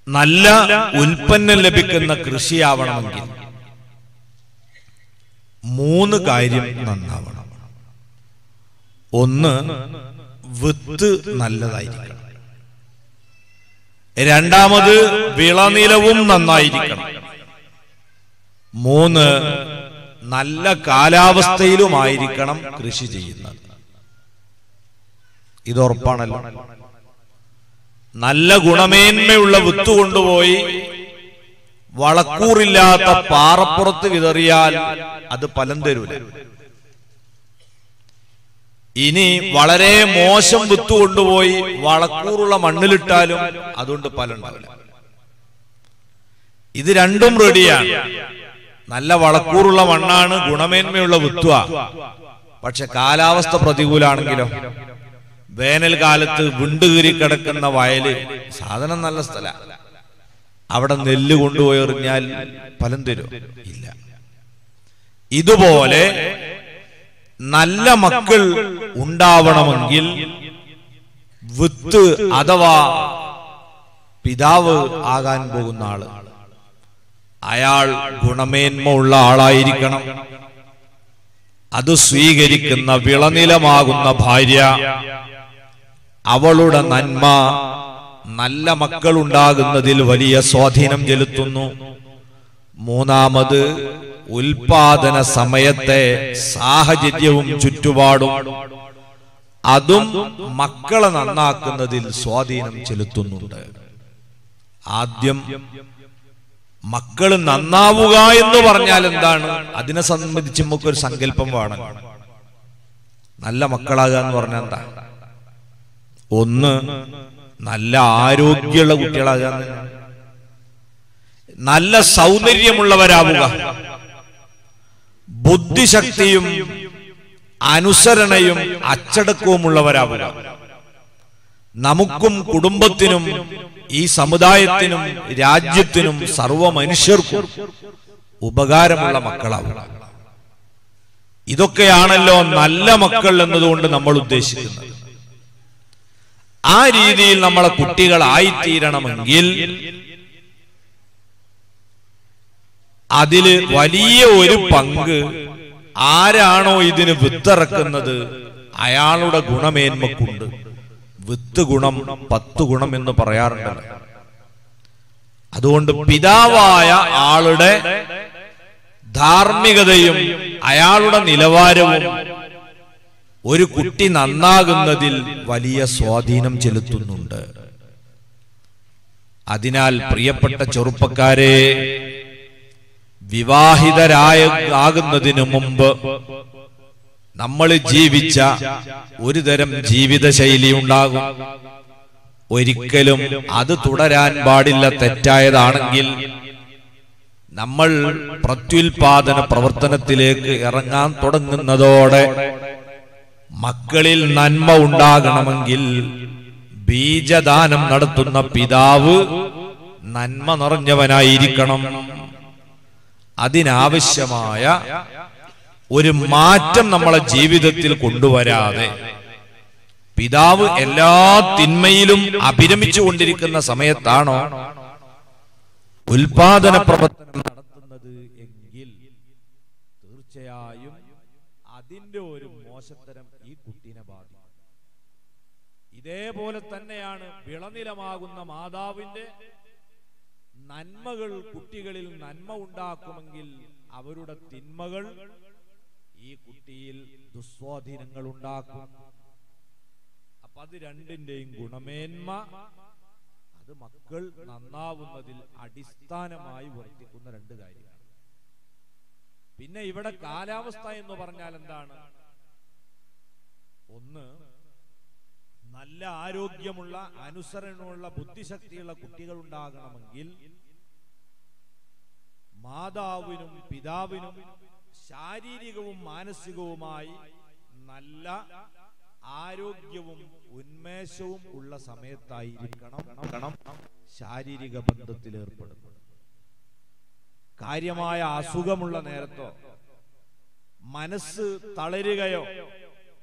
നല്ല ഉൽപ്പന്നം ലഭിക്കുന്ന കൃഷിയാവണമെങ്കിൽ 3 കാര്യം നന്നാവണം. ഒന്ന്, വിത്ത് നല്ലതായിരിക്കണം. രണ്ടാമത്, വിളനിലവും നന്നായിരിക്കണം. 3, നല്ല കാലാവസ്ഥയിലുമായിരിക്കണം കൃഷി ചെയ്യുന്നത്. ഇത് ഉറപ്പാണല്ലോ. നല്ല ഗുണമേന്മയുള്ള വിത്ത് കൊണ്ടുപോയി വളക്കൂറില്ലാത്ത പാറപ്പുറത്ത് വിതറിയാൽ അത് ഫലം തരൂല. ഇനി വളരെ മോശം വിത്ത് കൊണ്ടുപോയി വളക്കൂറുള്ള മണ്ണിലിട്ടാലും അതുകൊണ്ട് ഫലം ഉണ്ടാവില്ല. ഇത് രണ്ടും റെഡിയാണ്. നല്ല വളക്കൂറുള്ള മണ്ണാണ്, ഗുണമേന്മയുള്ള വിത്തുവാ. പക്ഷെ കാലാവസ്ഥ പ്രതികൂലാണെങ്കിലോ, വേനൽക്കാലത്ത് വിണ്ടുകീറി കിടക്കുന്ന വയല്, സാധനം നല്ല സ്ഥല, അവിടെ നെല്ല് കൊണ്ടുപോയി എറിഞ്ഞാൽ ഫലം തരും ഇല്ല. ഇതുപോലെ നല്ല മക്കൾ ഉണ്ടാവണമെങ്കിൽ വിത്ത് അഥവാ പിതാവ് ആകാൻ പോകുന്ന ആള്, അയാൾ ഗുണമേന്മ ഉള്ള ആളായിരിക്കണം. അത് സ്വീകരിക്കുന്ന വിളനിലമാകുന്ന ഭാര്യ, അവളുടെ നന്മ നല്ല മക്കൾ ഉണ്ടാകുന്നതിൽ വലിയ സ്വാധീനം ചെലുത്തുന്നു. മൂന്നാമത്, ഉൽപാദന സമയത്തെ സാഹചര്യവും ചുറ്റുപാടും അതും മക്കളെ നന്നാക്കുന്നതിൽ സ്വാധീനം ചെലുത്തുന്നുണ്ട്. ആദ്യം മക്കള് നന്നാവുക എന്ന് പറഞ്ഞാൽ എന്താണ്? അതിനെ സംബന്ധിച്ച് നമുക്കൊരു സങ്കല്പം വേണം. നല്ല മക്കളാകുക എന്ന് പറഞ്ഞാൽ എന്താ? ഒന്ന്, നല്ല ആരോഗ്യമുള്ള കുട്ടികളാകുക, നല്ല സൗന്ദര്യമുള്ളവരാവുക, ബുദ്ധിശക്തിയും അനുസരണയും അച്ചടക്കവും ഉള്ളവരാവുക, നമുക്കും കുടുംബത്തിനും ഈ സമുദായത്തിനും രാജ്യത്തിനും സർവ മനുഷ്യർക്കും ഉപകാരമുള്ള മക്കളാവുക. ഇതൊക്കെയാണല്ലോ നല്ല മക്കൾ എന്നതുകൊണ്ട് നമ്മൾ ഉദ്ദേശിക്കുന്നത്. ആ രീതിയിൽ നമ്മളെ കുട്ടികളായിത്തീരണമെങ്കിൽ അതില് വലിയ ഒരു പങ്ക് ആരാണോ ഇതിന് വിത്തിറക്കുന്നത് അയാളുടെ ഗുണമേന്മക്കുണ്ട്. വിത്ത് ഗുണം 10 ഗുണം എന്ന് പറയാറുണ്ടല്ലോ. അതുകൊണ്ട് പിതാവായ ആളുടെ ധാർമ്മികതയും അയാളുടെ നിലവാരവും ഒരു കുട്ടി നന്നാകുന്നതിൽ വലിയ സ്വാധീനം ചെലുത്തുന്നുണ്ട്. അതിനാൽ പ്രിയപ്പെട്ട ചെറുപ്പക്കാരെ, വിവാഹിതരാകുന്നതിനു മുമ്പ് നമ്മൾ ജീവിച്ച ഒരു തരം ജീവിതശൈലി ഉണ്ടാകും. ഒരിക്കലും അത് തുടരാൻ പാടില്ല. തെറ്റായതാണെങ്കിൽ നമ്മൾ പ്രത്യുൽപാദന പ്രവർത്തനത്തിലേക്ക് ഇറങ്ങാൻ തുടങ്ങുന്നതോടെ മക്കളിൽ നന്മ ഉണ്ടാകണമെങ്കിൽ ബീജദാനം നടത്തുന്ന പിതാവ് നന്മ നിറഞ്ഞവനായിരിക്കണം. അതിനാവശ്യമായ ഒരു മാറ്റം നമ്മളെ ജീവിതത്തിൽ കൊണ്ടുവരാതെ പിതാവ് എല്ലാ തിന്മയിലും അഭിരമിച്ചു കൊണ്ടിരിക്കുന്ന സമയത്താണോ ഉൽപാദന പ്രവർത്തനം നടത്തുന്നത് എങ്കിൽ തീർച്ചയായും അതിന്റെ ഒരു മോശത്തരം ഈ കുട്ടീനെ ബാധിക്കും. ഇതേപോലെ തന്നെയാണ് വിളനിലമാകുന്ന മാതാവിന്റെ നന്മകൾ കുട്ടികളിൽ നന്മ ഉണ്ടാക്കുമെങ്കിൽ അവരുടെ തിന്മകൾ ഈ കുട്ടിയിൽ ദുസ്വാധീനങ്ങൾ ഉണ്ടാക്കും. അപ്പൊ അത് രണ്ടിന്റെയും ഗുണമേന്മ അത് മക്കൾ നന്നാവുന്നതിൽ അടിസ്ഥാനമായി വർത്തിക്കുന്ന 2 കാര്യമാണ്. പിന്നെ ഇവിടെ കാലാവസ്ഥ എന്ന് പറഞ്ഞാൽ എന്താണ്? ഒന്ന്, നല്ല ആരോഗ്യമുള്ള അനുസരണമുള്ള ബുദ്ധിശക്തിയുള്ള കുട്ടികൾ ഉണ്ടാകണമെങ്കിൽ മാതാവിനും പിതാവിനും ശാരീരികവും മാനസികവുമായി നല്ല ആരോഗ്യവും ഉന്മേഷവും ഉള്ള സമയത്തായിരിക്കണം ശാരീരിക ബന്ധത്തിൽ ഏർപ്പെടുന്നത്. കാര്യമായ അസുഖമുള്ള നേരത്തോ മനസ്സ് തളരുകയോ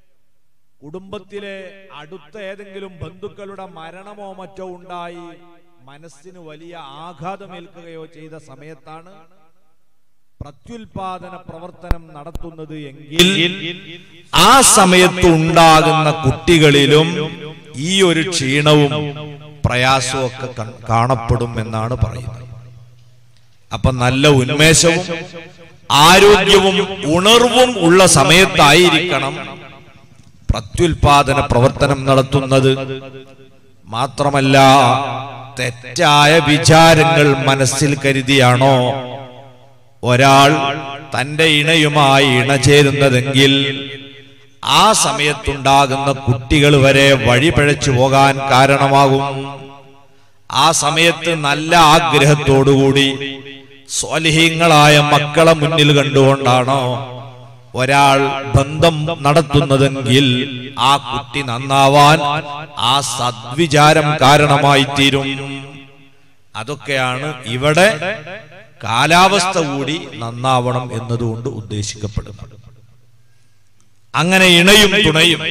കുടുംബത്തിലെ അടുത്ത ഏതെങ്കിലും ബന്ധുക്കളുടെ മരണമോ മറ്റോ ഉണ്ടായി മനസ്സിന് വലിയ ആഘാതമേൽക്കുകയോ ചെയ്ത സമയത്താണ് പ്രത്യുൽപാദന പ്രവർത്തനം നടത്തുന്നത് എങ്കിൽ ആ സമയത്ത് ഉണ്ടാകുന്ന കുട്ടികളിലും ഈ ഒരു ക്ഷീണവും പ്രയാസവും ഒക്കെ കാണപ്പെടും എന്നാണ് പറയുന്നത്. അപ്പൊ നല്ല ഉന്മേഷവും ആരോഗ്യവും ഉണർവും ഉള്ള സമയത്തായിരിക്കണം പ്രത്യുൽപാദന പ്രവർത്തനം നടത്തുന്നത്. മാത്രമല്ല, തെറ്റായ വിചാരങ്ങൾ മനസ്സിൽ കരുതിയാണോ ഒരാൾ തന്റെ ഇണയുമായി ഇണചേരുന്നതെങ്കിൽ ആ സമയത്തുണ്ടാകുന്ന കുട്ടികൾ വരെ വഴിപിഴച്ചു പോകാൻ കാരണമാകും. ആ സമയത്ത് നല്ല ആഗ്രഹത്തോടുകൂടി സ്വാലിഹീങ്ങളായ മക്കളെ മുന്നിൽ കണ്ടുകൊണ്ടാണോ ഒരാൾ ബന്ധം നടത്തുന്നതെങ്കിൽ ആ കുട്ടി നന്നാവാൻ ആ സദ്വിചാരം കാരണമായി തീരും. അതൊക്കെയാണ് ഇവിടെ കാലാവസ്ഥ കൂടി നന്നാവണം എന്നതുകൊണ്ട് ഉദ്ദേശിക്കപ്പെടുന്നത്. അങ്ങനെ ഇണയും തുണയും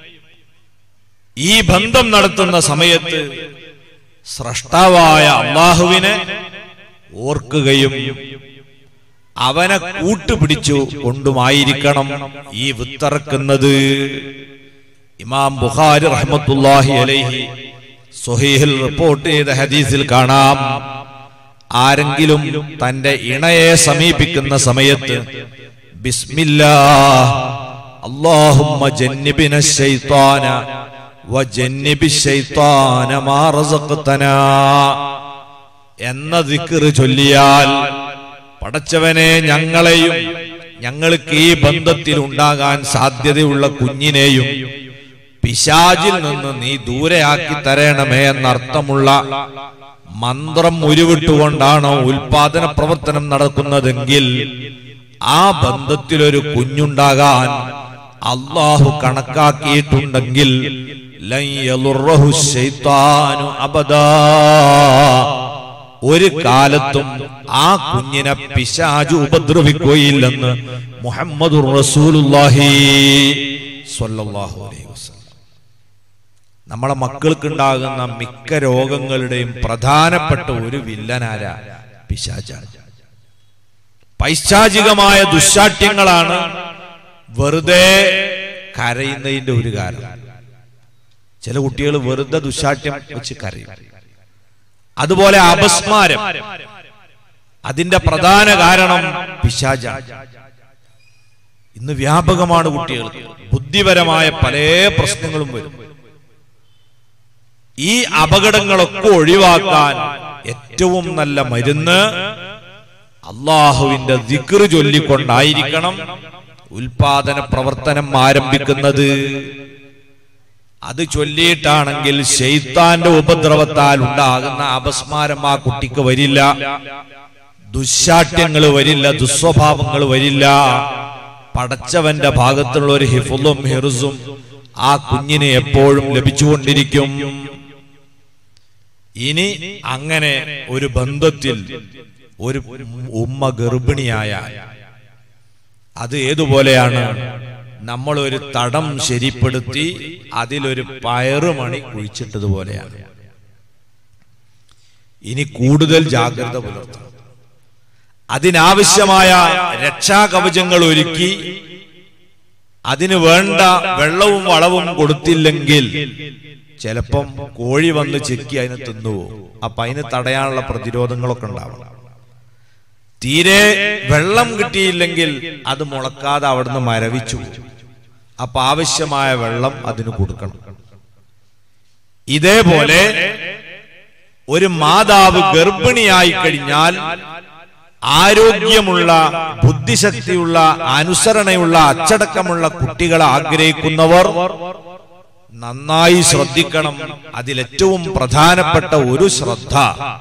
ഈ ബന്ധം നടത്തുന്ന സമയത്ത് സ്രഷ്ടാവായ അല്ലാഹുവിനെ ഓർക്കുകയും അവനെ കൂട്ടുപിടിച്ചു കൊണ്ടുമായിരിക്കണം ഈ വിത്തറക്കുന്നത്. ഇമാം ബുഖാരി റഹ്മത്തുള്ളാഹി അലൈഹി സ്വഹീഹിൽ റിപ്പോർട്ട് ചെയ്ത ഹദീസിൽ കാണാം, ആരെങ്കിലും തന്റെ ഇണയെ സമീപിക്കുന്ന സമയത്ത് ബിസ്മില്ലാഹ് അല്ലാഹുമ്മ ജന്നിബിന ശൈത്വാന വജന്നിബിശ് ശൈത്വാന മാ റസഖ്തനാ എന്ന ദിക്ർ ചൊല്ലിയാൽ, പടച്ചവനെ ഞങ്ങളെയും ഞങ്ങൾക്ക് ഈ ബന്ധത്തിൽ ഉണ്ടാകാൻ സാധ്യതയുള്ള കുഞ്ഞിനെയും പിശാചിൽ നിന്ന് നീ ദൂരെയാക്കി തരണമേ എന്നർത്ഥമുള്ള മന്ത്രം ഉരുവിട്ടുകൊണ്ടാണോ ഉൽപാദന പ്രവർത്തനം നടക്കുന്നതെങ്കിൽ ആ ബന്ധത്തിലൊരു കുഞ്ഞുണ്ടാകാൻ അല്ലാഹു കണക്കാക്കിയിട്ടുണ്ടെങ്കിൽ ലൻ യളുറഹു ശൈത്താനു അബദാ, ഒരു കാലത്തും ആ കുഞ്ഞിനെ പിശാച് ഉപദ്രവിക്കുകയില്ലെന്ന് മുഹമ്മദുർ റസൂലുള്ളാഹി സ്വല്ലല്ലാഹു അലൈഹി വസല്ലം. നമ്മളെ മക്കൾക്കുണ്ടാകുന്ന മിക്ക രോഗങ്ങളുടെയും പ്രധാനപ്പെട്ട ഒരു വില്ലനാര പിശാചാണ്. പൈശാചികമായ ദുശ്ശാഠ്യങ്ങളാണ് വെറുതെ കരയുന്നതിന്റെ ഒരു കാരണം. ചില കുട്ടികൾ വെറുതെ ദുശ്ശാഠ്യം വെച്ച് കരയും. അതുപോലെ അപസ്മാരം, അതിന്റെ പ്രധാന കാരണം പിശാചാണ്. ഇന്ന് വ്യാപകമാണ് കുട്ടികൾക്ക് ബുദ്ധിപരമായ പല പ്രശ്നങ്ങളും വരും. ഈ അപകടങ്ങളൊക്കെ ഒഴിവാക്കാൻ ഏറ്റവും നല്ല മരുന്ന് അല്ലാഹുവിന്റെ ദിക്ർ ചൊല്ലിക്കൊണ്ടായിരിക്കണം ഉൽപാദന പ്രവർത്തനം ആരംഭിക്കുന്നത്. അത് ചൊല്ലിയിട്ടാണെങ്കിൽ ശൈത്താന്റെ ഉപദ്രവത്താൽ ഉണ്ടാകുന്ന അപസ്മാരം ആ കുട്ടിക്ക് വരില്ല, ദുശ്ശാഠ്യങ്ങൾ വരില്ല, ദുസ്വഭാവങ്ങൾ വരില്ല. പടച്ചവന്റെ ഭാഗത്തുള്ള ഒരു ഹിഫ്ളും ഹിർസും ആ കുഞ്ഞിന് എപ്പോഴും ലഭിച്ചുകൊണ്ടിരിക്കും. ഇനി അങ്ങനെ ഒരു ബന്ധത്തിൽ ഒരു ഉമ്മ ഗർഭിണിയായ, അത് ഏതുപോലെയാണ്, നമ്മൾ ഒരു തടം ശരിപ്പെടുത്തി അതിലൊരു പയറുമണി കുഴിച്ചിട്ടതുപോലെയാണ്. ഇനി കൂടുതൽ ജാഗ്രത പുലർത്തണം. അതിനാവശ്യമായ രക്ഷാകവചങ്ങൾ ഒരുക്കി അതിന് വേണ്ട വെള്ളവും വളവും കൊടുത്തില്ലെങ്കിൽ ചിലപ്പം കോഴി വന്ന് ചെക്കി അതിനെ തിന്നുപോകും. അപ്പൊ അതിന് തടയാനുള്ള പ്രതിരോധങ്ങളൊക്കെ ഉണ്ടാവണം. തീരെ വെള്ളം കിട്ടിയില്ലെങ്കിൽ അത് മുളക്കാതെ അവിടുന്ന് മരവിച്ചു. അപ്പൊ ആവശ്യമായ വെള്ളം അതിന് കൊടുക്കണം. ഇതേപോലെ ഒരു മാതാവ് ഗർഭിണിയായി കഴിഞ്ഞാൽ ആരോഗ്യമുള്ള, ബുദ്ധിശക്തിയുള്ള, അനുസരണയുള്ള, അച്ചടക്കമുള്ള കുട്ടികളെ ആഗ്രഹിക്കുന്നവർ നന്നായി ശ്രദ്ധിക്കണം. അതിലേറ്റവും പ്രധാനപ്പെട്ട ഒരു ശ്രദ്ധ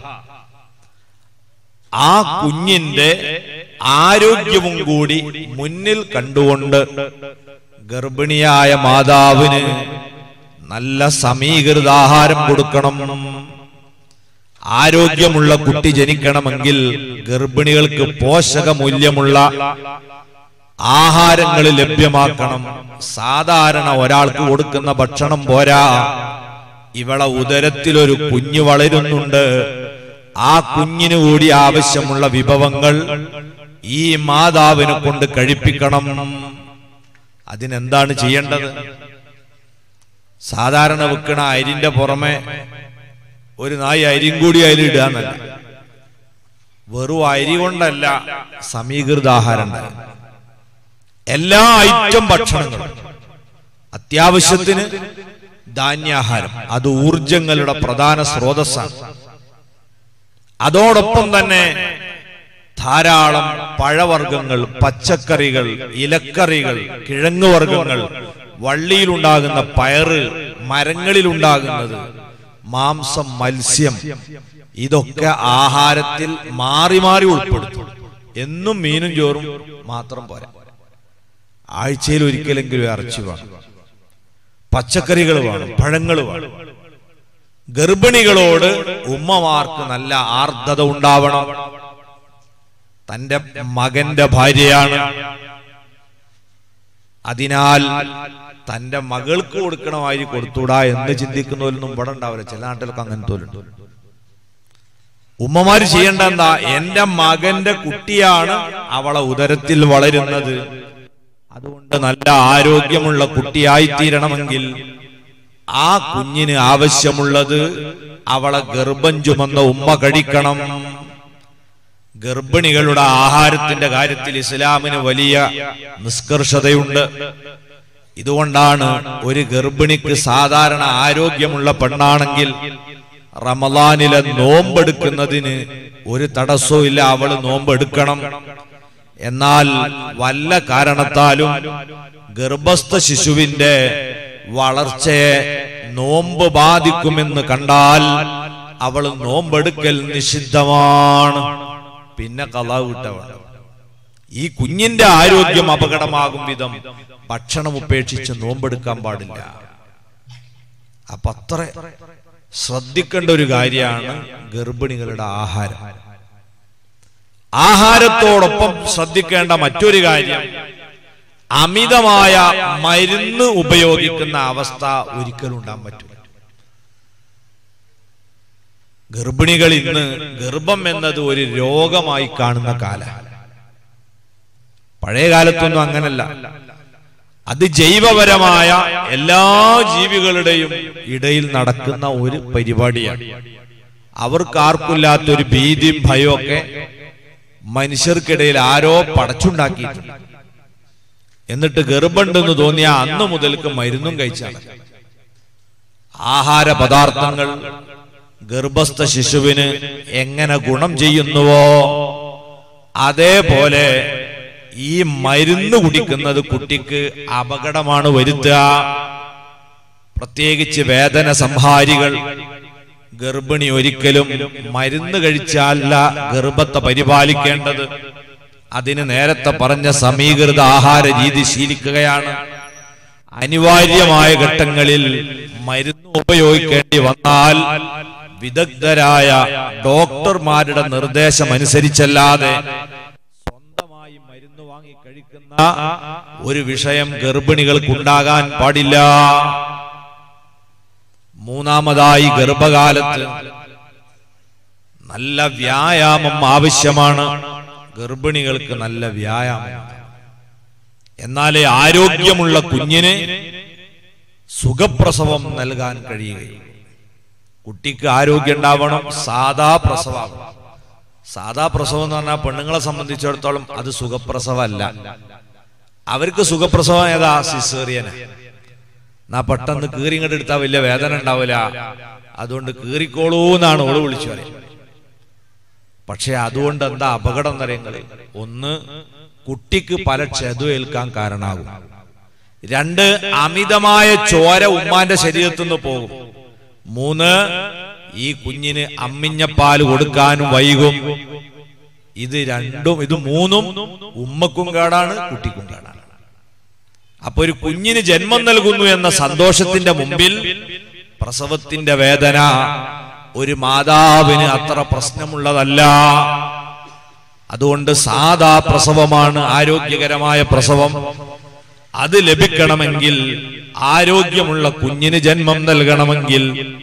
ആ കുഞ്ഞിന്റെ ആരോഗ്യവും കൂടി മുന്നിൽ കണ്ടുകൊണ്ട് ഗർഭിണിയായ മാതാവിന് നല്ല സമീകൃത ആഹാരം കൊടുക്കണം. ആരോഗ്യമുള്ള കുട്ടി ജനിക്കണമെങ്കിൽ ഗർഭിണികൾക്ക് പോഷകമൂല്യമുള്ള ആഹാരങ്ങൾ ലഭ്യമാക്കണം. സാധാരണ ഒരാൾക്ക് കൊടുക്കുന്ന ഭക്ഷണം പോരാ. ഇവളെ ഉദരത്തിലൊരു കുഞ്ഞ് വളരുന്നുണ്ട്, ആ കുഞ്ഞിന് കൂടി ആവശ്യമുള്ള വിഭവങ്ങൾ ഈ മാതാവിനെ കൊണ്ട് കഴിപ്പിക്കണം. അതിനെന്താണ് ചെയ്യേണ്ടത്? സാധാരണ വെക്കണ അരിന്റെ പുറമെ ഒരു നായി അരിയും കൂടി അതിലിടുകയെന്നല്ല. വെറും അരി കൊണ്ടല്ല സമീകൃത ആഹാരം, എല്ലാ ഐറ്റം ഭക്ഷണങ്ങളും, അത്യാവശ്യത്തിന് ധാന്യാഹാരം, അത് ഊർജങ്ങളുടെ പ്രധാന സ്രോതസ്സാണ്. അതോടൊപ്പം തന്നെ ധാരാളം പഴവർഗ്ഗങ്ങൾ, പച്ചക്കറികൾ, ഇലക്കറികൾ, കിഴങ്ങുവർഗ്ഗങ്ങൾ, വള്ളിയിലുണ്ടാകുന്ന പയറ്, മരങ്ങളിലുണ്ടാകുന്നത്, മാംസം, മത്സ്യം, ഇതൊക്കെ ആഹാരത്തിൽ മാറി മാറി ഉൾപ്പെടുത്തും. എന്നും മീനും ചോറും മാത്രം പോരാ, ആഴ്ചയിൽ ഒരിക്കലെങ്കിലും ഇറച്ചി വേണം, പച്ചക്കറികൾ വേണം, പഴങ്ങൾ വേണം. ഗർഭിണികളോട് ഉമ്മമാർക്ക് നല്ല ആർദ്രത ഉണ്ടാവണം. തന്റെ മകന്റെ ഭാര്യയാണ്, അതിനാൽ തന്റെ മകൾക്ക് കൊടുക്കണമായി കൊടുത്തൂടാ എന്ന് ചിന്തിക്കുന്നവരൊന്നും ഇവിടെ ഉണ്ടാവില്ല. ചില നാട്ടിലൊക്കെ അങ്ങനത്തെ ഉണ്ട്. ഉമ്മമാര് ചെയ്യേണ്ട എന്താ? എന്റെ മകന്റെ കുട്ടിയാണ് അവളെ ഉദരത്തിൽ വളരുന്നത്, അതുകൊണ്ട് നല്ല ആരോഗ്യമുള്ള കുട്ടിയായിത്തീരണമെങ്കിൽ ആ കുഞ്ഞിന് ആവശ്യമുള്ളത് അവളെ ഗർഭം ചുമന്ന ഉമ്മ കഴിക്കണം. ഗർഭിണികളുടെ ആഹാരത്തിന്റെ കാര്യത്തിൽ ഇസ്ലാമിന് വലിയ നിഷ്കർഷതയുണ്ട്. ഇതുകൊണ്ടാണ് ഒരു ഗർഭിണിക്ക് സാധാരണ ആരോഗ്യമുള്ള പെണ്ണാണെങ്കിൽ റമളാനിലെ നോമ്പെടുക്കുന്നതിന് ഒരു തടസ്സവും ഇല്ല, അവള് നോമ്പെടുക്കണം. എന്നാൽ വല്ല കാരണത്താലും ഗർഭസ്ഥ ശിശുവിന്റെ വളർച്ചയെ നോമ്പ് ബാധിക്കുമെന്ന് കണ്ടാൽ അവള് നോമ്പെടുക്കൽ നിഷിദ്ധമാണ്. പിന്നെ ഖളാ വിട്ടവൾ. ഈ കുഞ്ഞിന്റെ ആരോഗ്യം അപകടമാകും വിധം ഭക്ഷണം ഉപേക്ഷിച്ച് നോമ്പെടുക്കാൻ പാടില്ല. അപ്പൊ അത്ര ശ്രദ്ധിക്കേണ്ട ഒരു കാര്യമാണ് ഗർഭിണികളുടെ ആഹാരം. ആഹാരത്തോടൊപ്പം ശ്രദ്ധിക്കേണ്ട മറ്റൊരു കാര്യം, അമിതമായ മരുന്ന് ഉപയോഗിക്കുന്ന അവസ്ഥ ഒരിക്കലും ഉണ്ടാകാൻ പറ്റില്ല. ഗർഭിണികൾ ഇന്ന് ഗർഭം എന്നത് ഒരു രോഗമായി കാണുന്ന കാലം. പഴയ കാലത്തൊന്നും അങ്ങനല്ല. അത് ജൈവപരമായ എല്ലാ ജീവികളുടെയും ഇടയിൽ നടക്കുന്ന ഒരു പരിപാടിയാണ്. അവർക്ക് ആർക്കില്ലാത്തൊരു ഭീതിയും ഭയവും ഒക്കെ മനുഷ്യർക്കിടയിൽ ആരോ പടച്ചുണ്ടാക്കിയിട്ടുണ്ട്. എന്നിട്ട് ഗർഭമുണ്ടെന്ന് തോന്നിയ അന്ന് മുതൽക്ക് മരുന്നും കഴിച്ചാണ്. ആഹാര പദാർത്ഥങ്ങൾ ഗർഭസ്ഥ ശിശുവിന് എങ്ങനെ ഗുണം ചെയ്യുന്നുവോ അതേപോലെ ഈ മരുന്ന് കുടിക്കുന്നത് കുട്ടിക്ക് അപകടമാണ് വരുത്തുക. പ്രത്യേകിച്ച് വേദന സംഹാരികൾ. ഗർഭിണി ഒരിക്കലും മരുന്ന് കഴിച്ചാലല്ല ഗർഭത്തെ പരിപാലിക്കേണ്ടത്. അതിന് നേരത്തെ പറഞ്ഞ സമീകൃത ആഹാര രീതി ശീലിക്കുകയാണ്. അനിവാര്യമായ ഘട്ടങ്ങളിൽ മരുന്ന് ഉപയോഗിക്കേണ്ടി വന്നാൽ വിദഗ്ധരായ ഡോക്ടർമാരുടെ നിർദ്ദേശം അനുസരിച്ചല്ലാതെ സ്വന്തമായി മരുന്ന് വാങ്ങി കഴിക്കുന്ന ഒരു വിഷയം ഗർഭിണികൾക്കുണ്ടാകാൻ പാടില്ല. മൂന്നാമതായി, ഗർഭകാലത്ത് നല്ല വ്യായാമം ആവശ്യമാണ്. ഗർഭിണികൾക്ക് നല്ല വ്യായാമം, എന്നാലേ ആരോഗ്യമുള്ള കുഞ്ഞിന് സുഖപ്രസവം നൽകാൻ കഴിയുകയുള്ളൂ. കുട്ടിക്ക് ആരോഗ്യം ഉണ്ടാവണം. സാധാ പ്രസവം, സാധാ പ്രസവം എന്ന് പറഞ്ഞാൽ പെണ്ണുങ്ങളെ സംബന്ധിച്ചിടത്തോളം അത് സുഖപ്രസവമല്ല. അവർക്ക് സുഖപ്രസവം ഏതാ? സിസേറിയന്. എന്നാ പെട്ടെന്ന് കീറിങ്ങോട്ട് എടുത്താൽ വലിയ വേദന ഉണ്ടാവില്ല, അതുകൊണ്ട് കീറിക്കോളൂന്നാണ് ഓള് വിളിച്ചു പറയുന്നത്. പക്ഷെ അതുകൊണ്ട് എന്താ അപകടം എന്നറിയങ്ങള്? ഒന്ന്, കുട്ടിക്ക് പല ക്ഷതമേൽക്കാൻ കാരണമാകും. രണ്ട്, അമിതമായ ചോര ഉമ്മാന്റെ ശരീരത്തിൽ നിന്ന് പോകും. മൂന്ന്, ഈ കുഞ്ഞിന് അമ്മിഞ്ഞപ്പാല് കൊടുക്കാനും വൈകും. ഇത് മൂന്നും ഉമ്മക്കും കേടാണ്, കുട്ടിക്കും കേടാണ്. അപ്പൊ ഒരു കുഞ്ഞിന് ജന്മം നൽകുന്നു എന്ന സന്തോഷത്തിന്റെ മുമ്പിൽ പ്രസവത്തിന്റെ വേദന ഒരു മാതാവിന് അത്ര പ്രശ്നമുള്ളതല്ല. അതുകൊണ്ട് സാധാ പ്രസവമാണ് ആരോഗ്യകരമായ പ്രസവം. അത് ലഭിക്കണമെങ്കിൽ, ആരോഗ്യമുള്ള കുഞ്ഞിന് ജന്മം നൽകണമെങ്കിൽ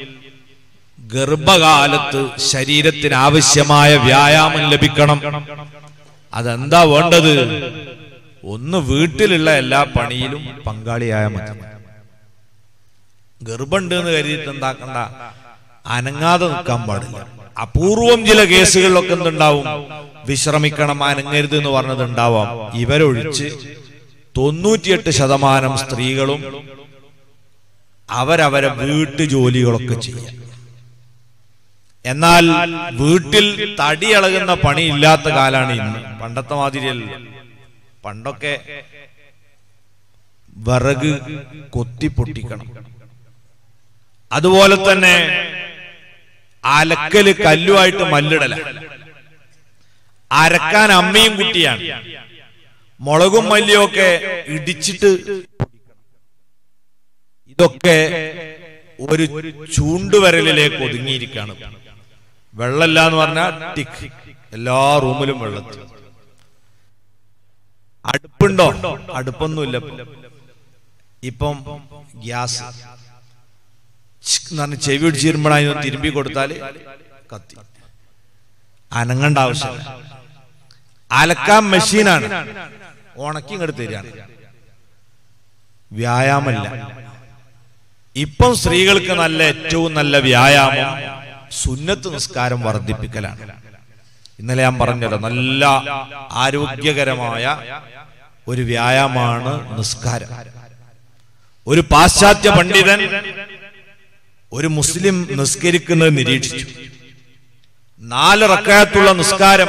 ഗർഭകാലത്ത് ശരീരത്തിന് ആവശ്യമായ വ്യായാമം ലഭിക്കണം. അതെന്താ വേണ്ടത്? ഒന്ന്, വീട്ടിലുള്ള എല്ലാ പണിയിലും പങ്കാളിയായ മതി. ഗർഭമുണ്ട് എന്ന് കരുതിയിട്ട് എന്താക്കണ്ട, അനങ്ങാതെ നിൽക്കാൻ പാടില്ല. അപൂർവം ചില കേസുകളിലൊക്കെ എന്തുണ്ടാവും, വിശ്രമിക്കണം, അനങ്ങരുത് എന്ന് പറഞ്ഞത് ഉണ്ടാവാം. ഇവരൊഴിച്ച് 98% സ്ത്രീകളും അവരവരെ വീട്ടു ജോലികളൊക്കെ ചെയ്യാം. എന്നാൽ വീട്ടിൽ തടിയളകുന്ന പണി ഇല്ലാത്ത കാലാണ് ഇന്ന്. പണ്ടത്തെ മാതിരിയല്ല. പണ്ടൊക്കെ വിറക് കൊത്തി പൊട്ടിക്കണം, അതുപോലെ തന്നെ അലക്കല് കല്ലുമായിട്ട് മല്ലിടല, അരക്കാൻ അമ്മയും കുട്ടിയാണ്, മുളകും മല്ലിയും ഒക്കെ ഇടിച്ചിട്ട്, ഇതൊക്കെ ഒരു ചൂണ്ടുവരലിലേക്ക് ഒതുങ്ങിയിരിക്കുകയാണ്. വെള്ളമില്ല എന്ന് പറഞ്ഞാൽ ടിക്ക്, എല്ലാ റൂമിലും വെള്ളത്തിൽ. അടുപ്പുണ്ടോ? അടുപ്പൊന്നുമില്ല. ഇപ്പം ഗ്യാസ് ചെവി പിടിച്ചിരുമ്പോഴായി തിരുമ്പി കൊടുത്താല് കത്തി, അനങ്ങണ്ട ആവശ്യമില്ല. അലക്കാൻ മെഷീനാണ്, ഉണക്കി ഇങ്ങോട്ട് തരികയാണ്. വ്യായാമല്ല. ഇപ്പം സ്ത്രീകൾക്ക് ഏറ്റവും നല്ല വ്യായാമം സുന്നത്ത് നിസ്കാരം വർദ്ധിപ്പിക്കലാണ്. ഇന്നലെ ഞാൻ പറഞ്ഞല്ലോ, നല്ല ആരോഗ്യകരമായ ഒരു വ്യായാമമാണ് നിസ്കാരം. ഒരു പാശ്ചാത്യ പണ്ഡിതൻ ഒരു മുസ്ലിം നിസ്കരിക്കുന്നത് നിരീക്ഷിച്ചു. 4 റക്അത്തുള്ള നിസ്കാരം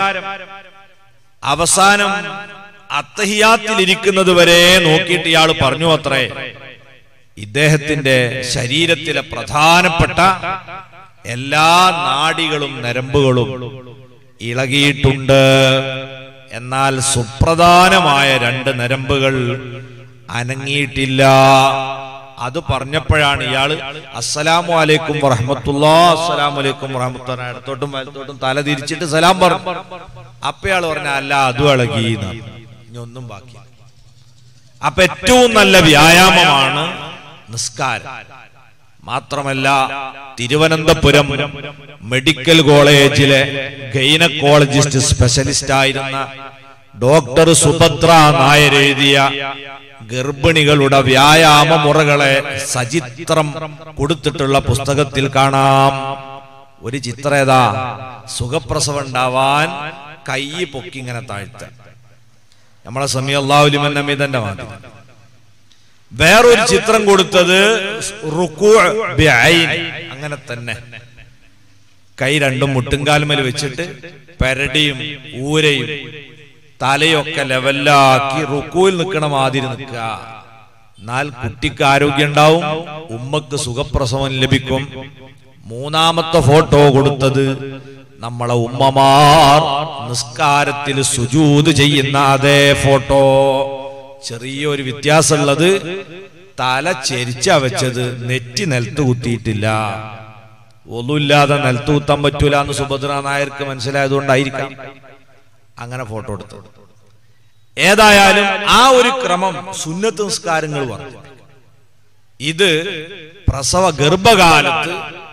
അവസാനം അത്തഹിയാത്തിൽ ഇരിക്കുന്നത് വരെ നോക്കിയിട്ട് ഇയാൾ പറഞ്ഞു അത്രേ, ഇദ്ദേഹത്തിന്റെ ശരീരത്തിലെ പ്രധാനപ്പെട്ട എല്ലാ നാഡികളും നരമ്പുകളും ഇളകിയിട്ടുണ്ട്. എന്നാൽ സുപ്രധാനമായ 2 നരമ്പുകൾ അനങ്ങിയിട്ടില്ല. അത് പറഞ്ഞപ്പോഴാണ് ഇയാള് അസ്സലാമു അലൈക്കും വറഹ്മത്തുള്ളാഹി, അസ്സലാമു അലൈക്കും വറഹ്മത്തുള്ളാഹി, ഇടത്തോട്ടും വലത്തോട്ടും തല തിരിച്ചിട്ട് സലാം പറഞ്ഞു. അപ്പയാൾ പറഞ്ഞ അല്ല, അതും ഇളകി, ഇനി ഒന്നും ബാക്കി. അപ്പൊ ഏറ്റവും നല്ല വ്യായാമമാണ് നിസ്കാരം. മാത്രമല്ല, തിരുവനന്തപുരം മെഡിക്കൽ കോളേജിലെ ഗൈനക്കോളജിസ്റ്റ് സ്പെഷ്യലിസ്റ്റ് ആയിരുന്ന ഡോക്ടർ സുഭദ്ര നായർ എഴുതിയ ഗർഭിണികളുടെ വ്യായാമ മുറകളെ സചിത്രം കൊടുത്തിട്ടുള്ള പുസ്തകത്തിൽ കാണാം. ഒരു ചിത്രം ഏതാ? സുഖപ്രസവം ഉണ്ടാവാൻ കൈ പൊക്കി ഇങ്ങനെ താഴ്ത്ത, നമ്മളെ സമീഅല്ലാഹു ലിമൻ ഹമീദന്റെ മാതിരി. വേറൊരു ചിത്രം കൊടുത്തത് റുകൂഅ് ബിഐൻ, അങ്ങനെ തന്നെ കൈ രണ്ടും മുട്ടുംകാൽമേൽ വെച്ചിട്ട് പെരടിയും ഊരയും തലയൊക്കെ ലെവലാക്കി റുക്കൂയിൽ നിൽക്കണ മാതിരി നിൽക്കുക. എന്നാൽ കുട്ടിക്ക് ആരോഗ്യം ഉണ്ടാവും, ഉമ്മക്ക് സുഖപ്രസവം ലഭിക്കും. 3ാമത്തെ ഫോട്ടോ കൊടുത്തത് നമ്മളെ ഉമ്മമാർ നിസ്കാരത്തിൽ സുജൂദ് ചെയ്യുന്ന അതേ ഫോട്ടോ. ചെറിയൊരു വ്യത്യാസമുള്ളത്, തല ചെരിച്ച വെച്ചത്, നെറ്റി നിലത്ത് കുത്തിയിട്ടില്ല. ഒന്നുമില്ലാതെ നിലത്ത് കുത്താൻ പറ്റൂല എന്ന് സുഭദ്ര നായർക്ക് മനസ്സിലായതുകൊണ്ടായിരിക്കാം അങ്ങനെ ഫോട്ടോ എടുത്തു. ഏതായാലും ആ ഒരു ക്രമം സുന്നത്ത് നിസ്കാരങ്ങൾ പറഞ്ഞു. ഇത് പ്രസവ ഗർഭകാലത്ത്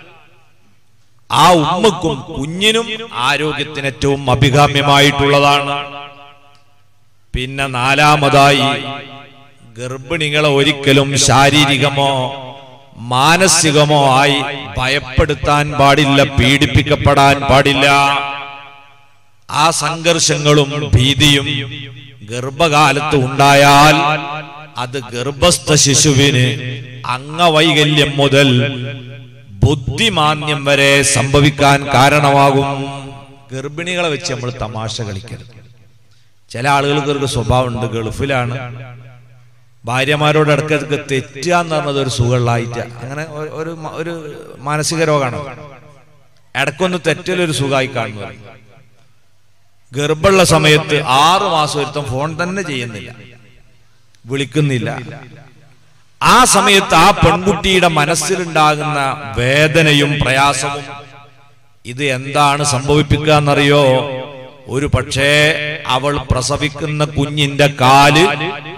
ആ ഉമ്മക്കും കുഞ്ഞിനും ആരോഗ്യത്തിന് ഏറ്റവും അഭികാമ്യമായിട്ടുള്ളതാണ്. പിന്നെ 4ാമതായി, ഗർഭിണികളെ ഒരിക്കലും ശാരീരികമോ മാനസികമോ ആയി ഭയപ്പെടുത്താൻ പാടില്ല, പീഡിപ്പിക്കപ്പെടാൻ പാടില്ല. ആ സംഘർഷങ്ങളും ഭീതിയും ഗർഭകാലത്ത് ഉണ്ടായാൽ അത് ഗർഭസ്ഥ ശിശുവിന് അംഗവൈകല്യം മുതൽ ബുദ്ധിമാന്ദ്യം വരെ സംഭവിക്കാൻ കാരണമാകും. ഗർഭിണികളെ വെച്ച് നമ്മൾ തമാശ കളിക്കരുത്. ചില ആളുകൾക്ക് ഒരു സ്വഭാവമുണ്ട്, ഗൾഫിലാണ്, ഭാര്യമാരോട് ഇടയ്ക്ക് തെറ്റുക എന്ന് പറഞ്ഞത് ഒരു സുഖമുള്ളായിട്ട്, അങ്ങനെ ഒരു മാനസിക രോഗമാണ്. ഇടയ്ക്കൊന്ന് തെറ്റലൊരു സുഖമായി കാണുന്നത്. ഗർഭമുള്ള സമയത്ത് 6 മാസം ഒരുത്തം ഫോൺ തന്നെ ചെയ്യുന്നില്ല, വിളിക്കുന്നില്ല. ആ സമയത്ത് ആ പെൺകുട്ടിയുടെ മനസ്സിലുണ്ടാകുന്ന വേദനയും പ്രയാസവും ഇത് എന്താണ് സംഭവിപ്പിക്കുക എന്നറിയോ? ഒരു പക്ഷേ അവൾ പ്രസവിക്കുന്ന കുഞ്ഞിന്റെ കാല്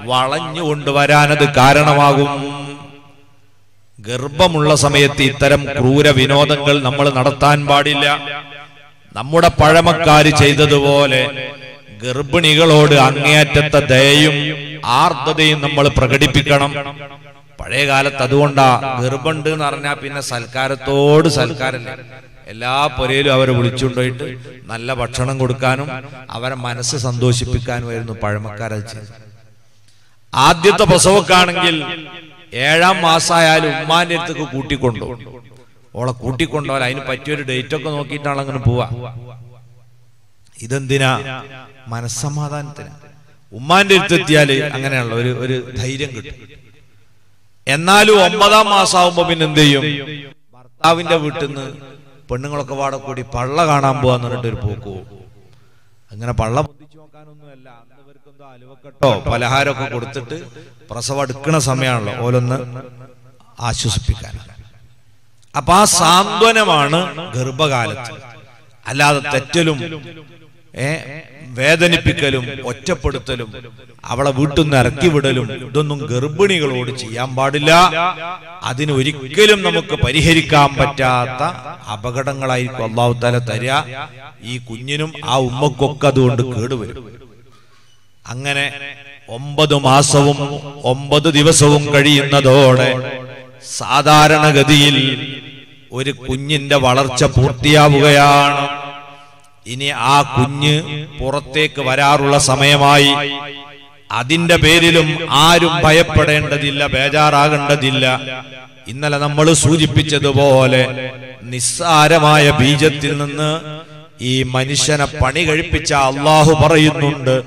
വളഞ്ഞു കൊണ്ടുവരാനത് കാരണമാകും. ഗർഭമുള്ള സമയത്ത് ഇത്തരം ക്രൂര വിനോദങ്ങൾ നമ്മൾ നടത്താൻ പാടില്ല. നമ്മുടെ പഴമക്കാര് ചെയ്തതുപോലെ ഗർഭിണികളോട് അങ്ങേയറ്റത്തെ ദയയും ആർദ്രതയും നമ്മൾ പ്രകടിപ്പിക്കണം. പഴയ കാലത്ത് അതുകൊണ്ടാ ഗർഭമുണ്ട് എന്ന് പറഞ്ഞാൽ പിന്നെ സൽക്കാരത്തോട് സൽക്കാരല്ല. എല്ലാ പുരയിലും അവരെ വിളിച്ചുകൊണ്ടുപോയിട്ട് നല്ല ഭക്ഷണം കൊടുക്കാനും അവരെ മനസ്സ് സന്തോഷിപ്പിക്കാനുമായിരുന്നു പഴമക്കാരത് ചെയ്തത്. ആദ്യത്തെ പ്രസവക്കാണെങ്കിൽ 7ാം മാസമായാലും ഉമ്മാന്റെ അടുത്തേക്ക് കൂട്ടിക്കൊണ്ടു. ഓളെ കൂട്ടിക്കൊണ്ടോല അതിന് പറ്റിയൊരു ഡേറ്റ് ഒക്കെ നോക്കിയിട്ടാണ് അങ്ങനെ പോവാ. ഇതെന്തിനാ? മനസ്സമാധാനത്തിന്. ഉമ്മാന്റെ അടുത്തെത്തിയാല് അങ്ങനെയുള്ള ഒരു ധൈര്യം കിട്ടും. എന്നാലും 9ാം മാസമാകുമ്പോ പിന്നെ എന്ത് ചെയ്യും? ഭർത്താവിന്റെ വീട്ടിൽ നിന്ന് പെണ്ണുങ്ങളൊക്കെ വാടെ കൂടി പള്ള കാണാൻ പോവാന്ന് പറഞ്ഞിട്ട് ഒരു പോക്ക് പോകും. അങ്ങനെ പള്ള പൊതിച്ചു നോക്കാനൊന്നുമല്ല, അവർക്കെന്തോ അലുവക്കട്ടോ പലഹാരമൊക്കെ കൊടുത്തിട്ട് പ്രസവം എടുക്കണ സമയമാണല്ലോ ഓലൊന്ന് ആശ്വസിപ്പിക്കാൻ. അപ്പൊ ആ സാന്ത്വനമാണ് ഗർഭകാലത്ത്. അല്ലാതെ തെറ്റലും വേദനിപ്പിക്കലും ഒറ്റപ്പെടുത്തലും അവളെ വീട്ടിൽ നിന്ന് ഇറക്കി വിടലും ഇതൊന്നും ഗർഭിണികളോട് ചെയ്യാൻ പാടില്ല. അതിനൊരിക്കലും നമുക്ക് പരിഹരിക്കാൻ പറ്റാത്ത അപകടങ്ങളായിരിക്കും അല്ലാഹു തആല തരിക. ഈ കുഞ്ഞിനും ആ ഉമ്മക്കൊക്കെ അതുകൊണ്ട് കേടുവരും. അങ്ങനെ 9 മാസവും 9 ദിവസവും കഴിയുന്നതോടെ സാധാരണഗതിയിൽ ഒരു കുഞ്ഞിന്റെ വളർച്ച പൂർത്തിയാവുകയാണ്. ഇനി ആ കുഞ്ഞ് പുറത്തേക്ക് വരാറുള്ള സമയമായി. അതിന്റെ പേരിലും ആരും ഭയപ്പെടേണ്ടതില്ല, ബേജാറാകേണ്ടതില്ല. ഇന്നലെ നമ്മൾ സൂചിപ്പിച്ചതുപോലെ നിസ്സാരമായ ബീജത്തിൽ നിന്ന് ഈ മനുഷ്യനെ പണി കഴിപ്പിച്ച അള്ളാഹു പറയുന്നുണ്ട്,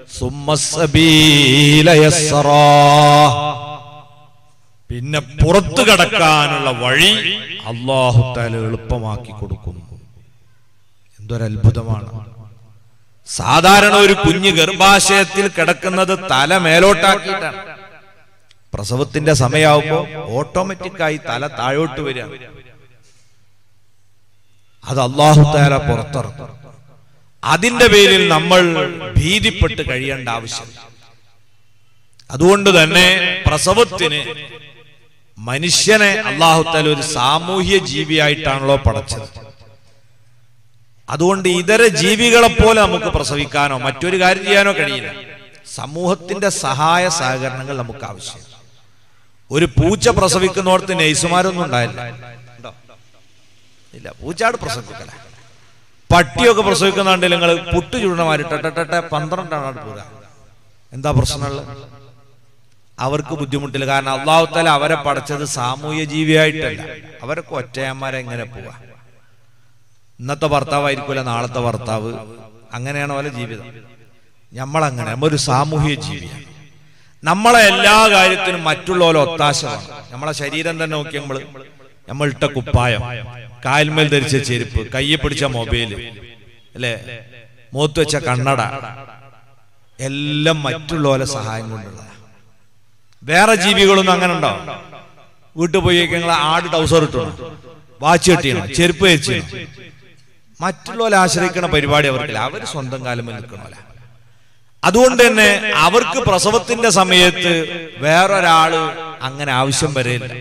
പിന്നെ പുറത്തു കടക്കാനുള്ള വഴി അള്ളാഹു തആല എളുപ്പമാക്കി കൊടുക്കുന്നു. എന്തൊരത്ഭുതമാണ്! സാധാരണ ഒരു കുഞ്ഞ് ഗർഭാശയത്തിൽ കിടക്കുന്നത് തല മേലോട്ടാക്കിയിട്ടാണ്. പ്രസവത്തിന്റെ സമയമാകുമ്പോൾ ഓട്ടോമാറ്റിക്കായി തല താഴോട്ട് വരിക. അത് അല്ലാഹു തആല പുറത്തിറക്കും. അതിന്റെ പേരിൽ നമ്മൾ ഭീതിപ്പെട്ട് കഴിയേണ്ട ആവശ്യം. അതുകൊണ്ട് തന്നെ പ്രസവത്തിന് മനുഷ്യനെ അല്ലാഹു തആല ഒരു സാമൂഹ്യ ജീവിയായിട്ടാണല്ലോ പടച്ചത്. അതുകൊണ്ട് ഇതര ജീവികളെ പോലെ നമുക്ക് പ്രസവിക്കാനോ മറ്റൊരു കാര്യം ചെയ്യാനോ കഴിയില്ല. സമൂഹത്തിന്റെ സഹായ സഹകരണങ്ങൾ നമുക്ക് ആവശ്യം. ഒരു പൂച്ച പ്രസവിക്കുന്നോടത്ത് നഴ്സുമാരൊന്നും ഉണ്ടായില്ല, ഇല്ല. പൂച്ചാട് പ്രസവിക്കല. പട്ടിയൊക്കെ പ്രസവിക്കുന്നുണ്ട്. നിങ്ങൾ പുട്ട് ചുടണമാര് 12 പോരാ. എന്താ പ്രശ്നമുള്ളത്? അവർക്ക് ബുദ്ധിമുട്ടില്ല. കാരണം അല്ലാഹു തആല അവരെ പടച്ചത് സാമൂഹ്യ ജീവിയായിട്ടല്ല. അവരൊക്കെ ഒറ്റയന്മാരെ എങ്ങനെ പോവാ? ഇന്നത്തെ ഭർത്താവായിരിക്കില്ല നാളത്തെ ഭർത്താവ്. അങ്ങനെയാണ് പോലെ ജീവിതം. നമ്മളങ്ങനെ, നമ്മളൊരു സാമൂഹ്യ ജീവിയാണ്. നമ്മളെ എല്ലാ കാര്യത്തിനും മറ്റുള്ളവരെ ഒത്താശ വേണം. നമ്മളെ ശരീരം തന്നെ നോക്കി നമ്മൾ ഇട്ട കുപ്പായം, കാൽമേൽ ധരിച്ച ചെരുപ്പ്, കയ്യിൽ പിടിച്ച മൊബൈല്, അല്ലെ, മുഖത്ത് വെച്ച കണ്ണട, എല്ലാം മറ്റുള്ളവരെ സഹായം കൊണ്ടുള്ള. വേറെ ജീവികളൊന്നും അങ്ങനെ ഉണ്ടാവും. വീട്ടിൽ പോയി നിങ്ങൾ ആട് ടൗസർ ഇട്ടണം, വാച്ച് കെട്ടിയണം, ചെരുപ്പ് വെച്ച് മറ്റുള്ളവരെ ആശ്രയിക്കണ പരിപാടി അവർക്കില്ല. അവർ സ്വന്തം കാലം നിൽക്കണമല്ല. അതുകൊണ്ട് തന്നെ അവർക്ക് പ്രസവത്തിന്റെ സമയത്ത് വേറൊരാള് അങ്ങനെ ആവശ്യം വരില്ല.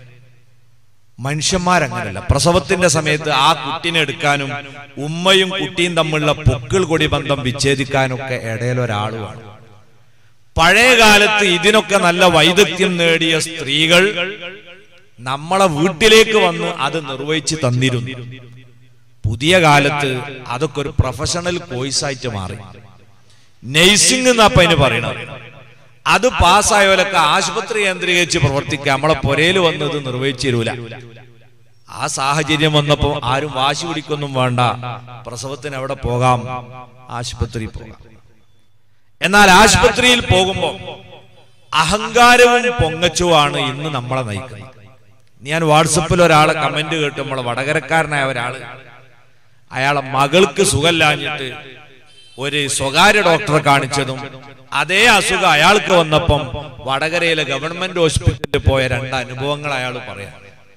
മനുഷ്യന്മാരങ്ങനല്ല. പ്രസവത്തിന്റെ സമയത്ത് ആ കുട്ടിനെ എടുക്കാനും ഉമ്മയും കുട്ടിയും തമ്മിലുള്ള പൊക്കിൾ കൊടി ബന്ധം വിച്ഛേദിക്കാനൊക്കെ ഇടയിലൊരാളുമാണ്. പഴയ കാലത്ത് ഇതിനൊക്കെ നല്ല വൈദഗ്ധ്യം നേടിയ സ്ത്രീകൾ നമ്മളെ വീട്ടിലേക്ക് വന്ന് അത് നിർവഹിച്ച് തന്നിരുന്നു. പുതിയ കാലത്ത് അതൊക്കെ ഒരു പ്രൊഫഷണൽ കോഴ്സായിട്ട് മാറി. നഴ്സിംഗ് എന്നപ്പ അതിന് പറയണത്. അത് പാസ്സായവരൊക്കെ ആശുപത്രി കേന്ദ്രീകരിച്ച് പ്രവർത്തിക്കുക. നമ്മളെ പുരയിൽ വന്നത് നിർവഹിച്ചിരൂല. ആ സാഹചര്യം വന്നപ്പോ ആരും വാശി പിടിക്കൊന്നും വേണ്ട, പ്രസവത്തിന് എവിടെ പോകാം, ആശുപത്രിയിൽ പോകാം. എന്നാൽ ആശുപത്രിയിൽ പോകുമ്പോ അഹങ്കാരവും പൊങ്ങച്ചുമാണ് ഇന്ന് നമ്മളെ നയിക്കുന്നത്. ഞാൻ വാട്സപ്പിൽ ഒരാളെ കമന്റ് കേട്ടു. നമ്മളെ വടകരക്കാരനായ ഒരാള്, അയാളെ മകൾക്ക് സുഖമില്ലാഞ്ഞിട്ട് ഒരു സ്വകാര്യ ഡോക്ടറെ കാണിച്ചതും അതേ അസുഖം അയാൾക്ക് വന്നപ്പം വടകരയിലെ ഗവൺമെന്റ് ഹോസ്പിറ്റലിൽ പോയ 2 അനുഭവങ്ങൾ അയാൾ പറയാം.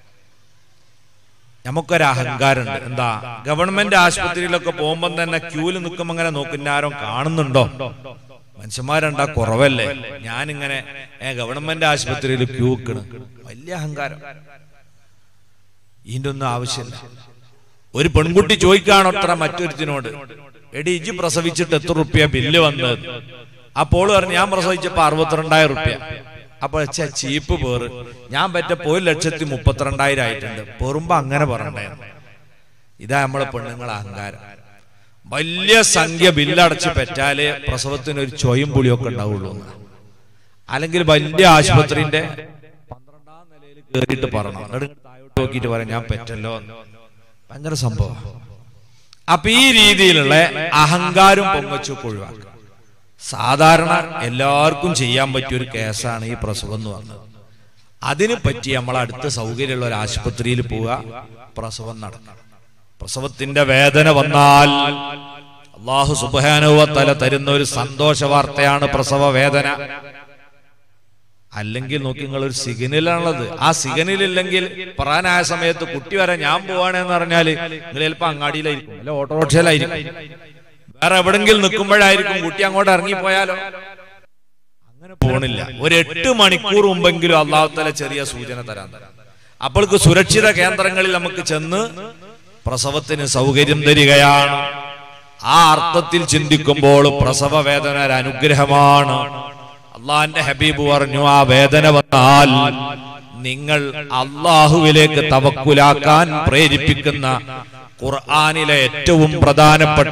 നമുക്കൊരു അഹങ്കാരമുണ്ട്. എന്താ, ഗവൺമെന്റ് ആശുപത്രിയിലൊക്കെ പോകുമ്പോൾ തന്നെ ക്യൂല് നിൽക്കുമ്പോൾ അങ്ങനെ നോക്കുന്ന ആരും കാണുന്നുണ്ടോ? മനുഷ്യന്മാരുണ്ടാ കുറവല്ലേ, ഞാനിങ്ങനെ ഗവൺമെന്റ് ആശുപത്രിയിൽ ക്യൂ നിൽക്കണം, വലിയ അഹങ്കാരം. ഇതിന്റെ ഒന്നും ആവശ്യമില്ല. ഒരു പെൺകുട്ടി ചോദിക്കാണോത്ര മറ്റൊരുത്തിനോട്, എടി ഇജ്ജ് പ്രസവിച്ചിട്ട് എത്ര റുപ്യ ബില്ല് വന്നത്? അപ്പോൾ പറഞ്ഞു ഞാൻ പ്രസവിച്ചപ്പോ 62,000 റുപ്യ. അപ്പൊ ചീപ്പ് പേറ്, ഞാൻ പറ്റപ്പോ 1,32,000 ആയിട്ടുണ്ട്. പേറുമ്പോ അങ്ങനെ പറഞ്ഞായിരുന്നു. ഇതാ നമ്മളെ പെണ്ണുങ്ങളെ അഹങ്കാരം. വലിയ സംഖ്യ ബില്ലടച്ച് പെറ്റാലേ പ്രസവത്തിന് ഒരു ചൊയും പുളിയൊക്കെ ഉണ്ടാവുള്ളൂ. അല്ലെങ്കിൽ വലിയ ആശുപത്രിന്റെ 12ാം നിലയിൽ കയറിയിട്ട് പറയണം, നോക്കിയിട്ട് പറയാം ഞാൻ പെറ്റല്ലോ. ഭയങ്കര സംഭവം. അപ്പൊ ഈ രീതിയിലുള്ള അഹങ്കാരം പൊങ്ങച്ചൊക്കെ ഒഴിവാക്കുക. സാധാരണ എല്ലാവർക്കും ചെയ്യാൻ പറ്റിയൊരു കേസാണ് ഈ പ്രസവം എന്ന് പറഞ്ഞത്. അതിനെ പറ്റി നമ്മൾ അടുത്ത സൗകര്യമുള്ള ഒരു ആശുപത്രിയിൽ പോവുക, പ്രസവം നടക്കണം. പ്രസവത്തിന്റെ വേദന വന്നാൽ അല്ലാഹു സുബ്ഹാനഹു വ തആല തരുന്ന ഒരു സന്തോഷ വാർത്തയാണ് പ്രസവ വേദന. അല്ലെങ്കിൽ നോക്കി നിങ്ങൾ ഒരു സിഗ്നലാണുള്ളത്. ആ സിഗ്നലില്ലെങ്കിൽ പറയാനായ സമയത്ത് കുട്ടി വരാൻ ഞാൻ പോവാണെന്ന് പറഞ്ഞാല് നിങ്ങൾ ചിലപ്പോ അങ്ങാടിയിലായിരിക്കും, അല്ല ഓട്ടോറിക്ഷയിലായിരിക്കും, വേറെ എവിടെങ്കിലും നിൽക്കുമ്പോഴായിരിക്കും. കുട്ടി അങ്ങോട്ട് ഇറങ്ങിപ്പോയാലോ? അങ്ങനെ പോണില്ല. ഒരു 8 മണിക്കൂർ മുമ്പെങ്കിലും അല്ലാഹു തആല ചെറിയ സൂചന തരാൻ. അപ്പോൾക്ക് സുരക്ഷിത കേന്ദ്രങ്ങളിൽ നമുക്ക് ചെന്ന് പ്രസവത്തിന് സൗകര്യം തരികയാണ്. ആ അർത്ഥത്തിൽ ചിന്തിക്കുമ്പോൾ പ്രസവ വേദന ഒരു അനുഗ്രഹമാണ്. അള്ളാന്റെ ഹബീബ് പറഞ്ഞു, ആ വേദന വന്നാൽ നിങ്ങൾ അള്ളാഹുവിലേക്ക് തവക്കുലാക്കാൻ പ്രേരിപ്പിക്കുന്ന ഖുർആനിലെ ഏറ്റവും പ്രധാനപ്പെട്ട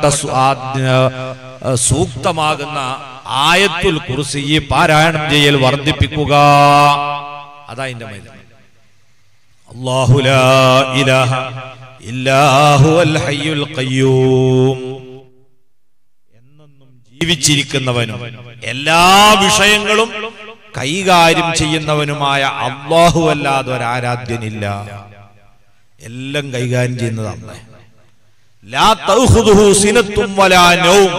സൂക്തമാകുന്ന ആയത്തുൽ കുർസി പാരായണം ചെയ്യൽ വർദ്ധിപ്പിക്കുക. അതാ അതിന്റെ മൈദ. അല്ലാഹു ലാ ഇലാഹ ഇല്ലാ ഹുവൽ ഹയ്യുൽ ഖയ്യൂം. എന്നെന്നും ജീവിച്ചിരിക്കുന്നവനും എല്ലാ വിഷയങ്ങളും കൈകാര്യം ചെയ്യുന്നവനുമായ അല്ലാഹു അല്ലാതെ ഒരാരാധ്യനില്ല. എല്ലാം കൈകാര്യം ചെയ്യുന്നത് അല്ലാഹ്. ലാ തഖുദുഹു സിനത്തും വലാ നൗം.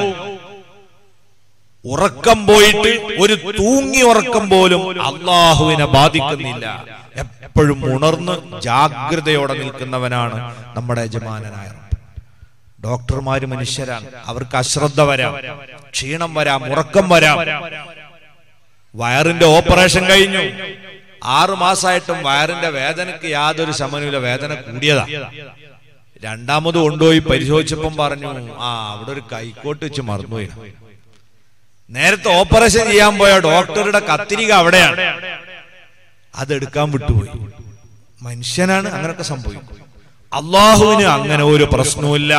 ഉറക്കം പോയിട്ട് ഒരു തൂങ്ങി ഉറക്കം പോലും അല്ലാഹുവിനെ ബാധിക്കുന്നില്ല. എപ്പോഴും ഉണർന്ന് ജാഗ്രതയോടെ നിൽക്കുന്നവനാണ് നമ്മുടെ യജമാനനായ റബ്ബ്. ഡോക്ടർമാര് മനുഷ്യരാണ്, അവർക്ക് അശ്രദ്ധ വരാം, ക്ഷീണം വരാം, ഉറക്കം വരാം. വയറിന്റെ ഓപ്പറേഷൻ കഴിഞ്ഞു, 6 മാസമായിട്ടും വയറിന്റെ വേദനക്ക് യാതൊരു ശമനമില്ല, വേദന കൂടിയതാ. രണ്ടാമത് കൊണ്ടുപോയി പരിശോധിച്ചപ്പം പറഞ്ഞു, അവിടെ ഒരു കൈക്കോട്ട് വെച്ച് മറന്നുപോയി. നേരത്തെ ഓപ്പറേഷൻ ചെയ്യാൻ പോയ ഡോക്ടറുടെ കത്തിരിക അവിടെയാണ്, അതെടുക്കാൻ വിട്ടുപോയി. മനുഷ്യനാണ്, അങ്ങനൊക്കെ സംഭവിക്കും. അള്ളാഹുവിന് അങ്ങനെ ഒരു പ്രശ്നവുമില്ല.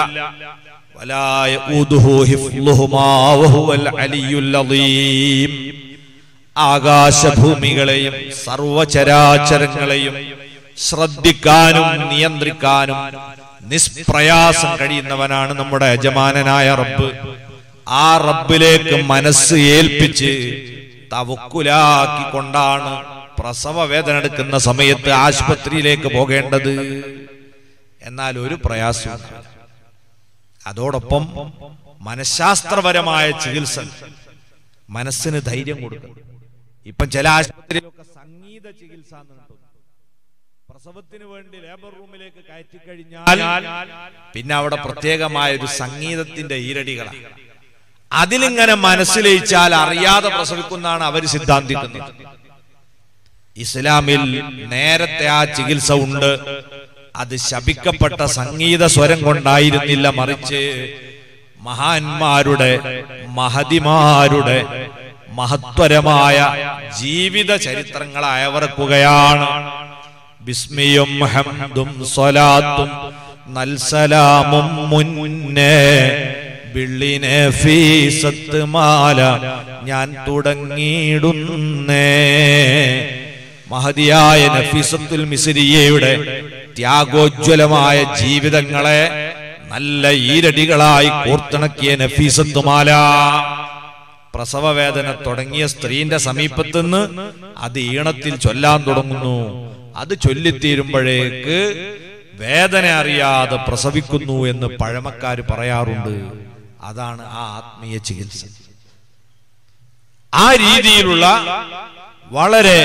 ആകാശഭൂമികളെയും സർവചരാചരങ്ങളെയും ശ്രദ്ധിക്കാനും നിയന്ത്രിക്കാനും നിഷ്പ്രയാസം കഴിയുന്നവനാണ് നമ്മുടെ യജമാനനായ റബ്ബ്. ആ റബ്ബിലേക്ക് മനസ്സ് ഏൽപ്പിച്ച് തവക്കുലാക്കിക്കൊണ്ടാണ് പ്രസവ വേദന എടുക്കുന്ന സമയത്ത് ആശുപത്രിയിലേക്ക് പോകേണ്ടത്. എന്നാൽ ഒരു പ്രയാസം, അതോടൊപ്പം മനഃശാസ്ത്രപരമായ ചികിത്സ, മനസ്സിന് ധൈര്യം കൊടുക്കും. ഇപ്പം ചില ആശുപത്രിയിലൊക്കെ സംഗീത ചികിത്സ, പ്രസവത്തിന് വേണ്ടി ലേബർ റൂമിലേക്ക് കയറ്റി കഴിഞ്ഞാൽ പിന്നെ അവിടെ പ്രത്യേകമായ ഒരു സംഗീതത്തിന്റെ ഈരടികളാണ്. അതിലിങ്ങനെ മനസ്സിലയിച്ചാൽ അറിയാതെ പ്രസവിക്കുന്നതാണ് അവർ സിദ്ധാന്തിക്കുന്നത്. ഇസ്ലാമിൽ നേരത്തെ ആ ചികിത്സ ഉണ്ട്. അത് ശപിക്കപ്പെട്ട സംഗീത സ്വരം കൊണ്ടായിരുന്നില്ല, മറിച്ച് മഹാന്മാരുടെ മഹതിമാരുടെ മഹത്വരമായ ജീവിത ചരിത്രങ്ങളെ അയവിറക്കുകയാണ്. ബിസ്മിയും ഹംദും സ്വലാത്തും നൽസലാമും മുന്നേ ബിള്ളിനെ ഫീസത്ത് മാല ഞാൻ തുടങ്ങിയിടുന്നേ. മഹദിയായ നഫീസത്തുൽ മിസ്രിയയുടെ ത്യാഗോജ്വലമായ ജീവിതങ്ങളെ നല്ല ഈരടികളായി കോർത്തിണക്കിയ നഫീസത്ത് മാല. പ്രസവ വേദന തുടങ്ങിയ സ്ത്രീന്റെ സമീപത്തുനിന്ന് അത് ഈണത്തിൽ ചൊല്ലാൻ തുടങ്ങുന്നു. അത് ചൊല്ലിത്തീരുമ്പോഴേക്ക് വേദന അറിയാതെ പ്രസവിക്കുന്നു എന്ന് പഴമക്കാര് പറയാറുണ്ട്. അതാണ് ആ ആത്മീയ ചികിത്സ. ആ രീതിയിലുള്ള വളരെ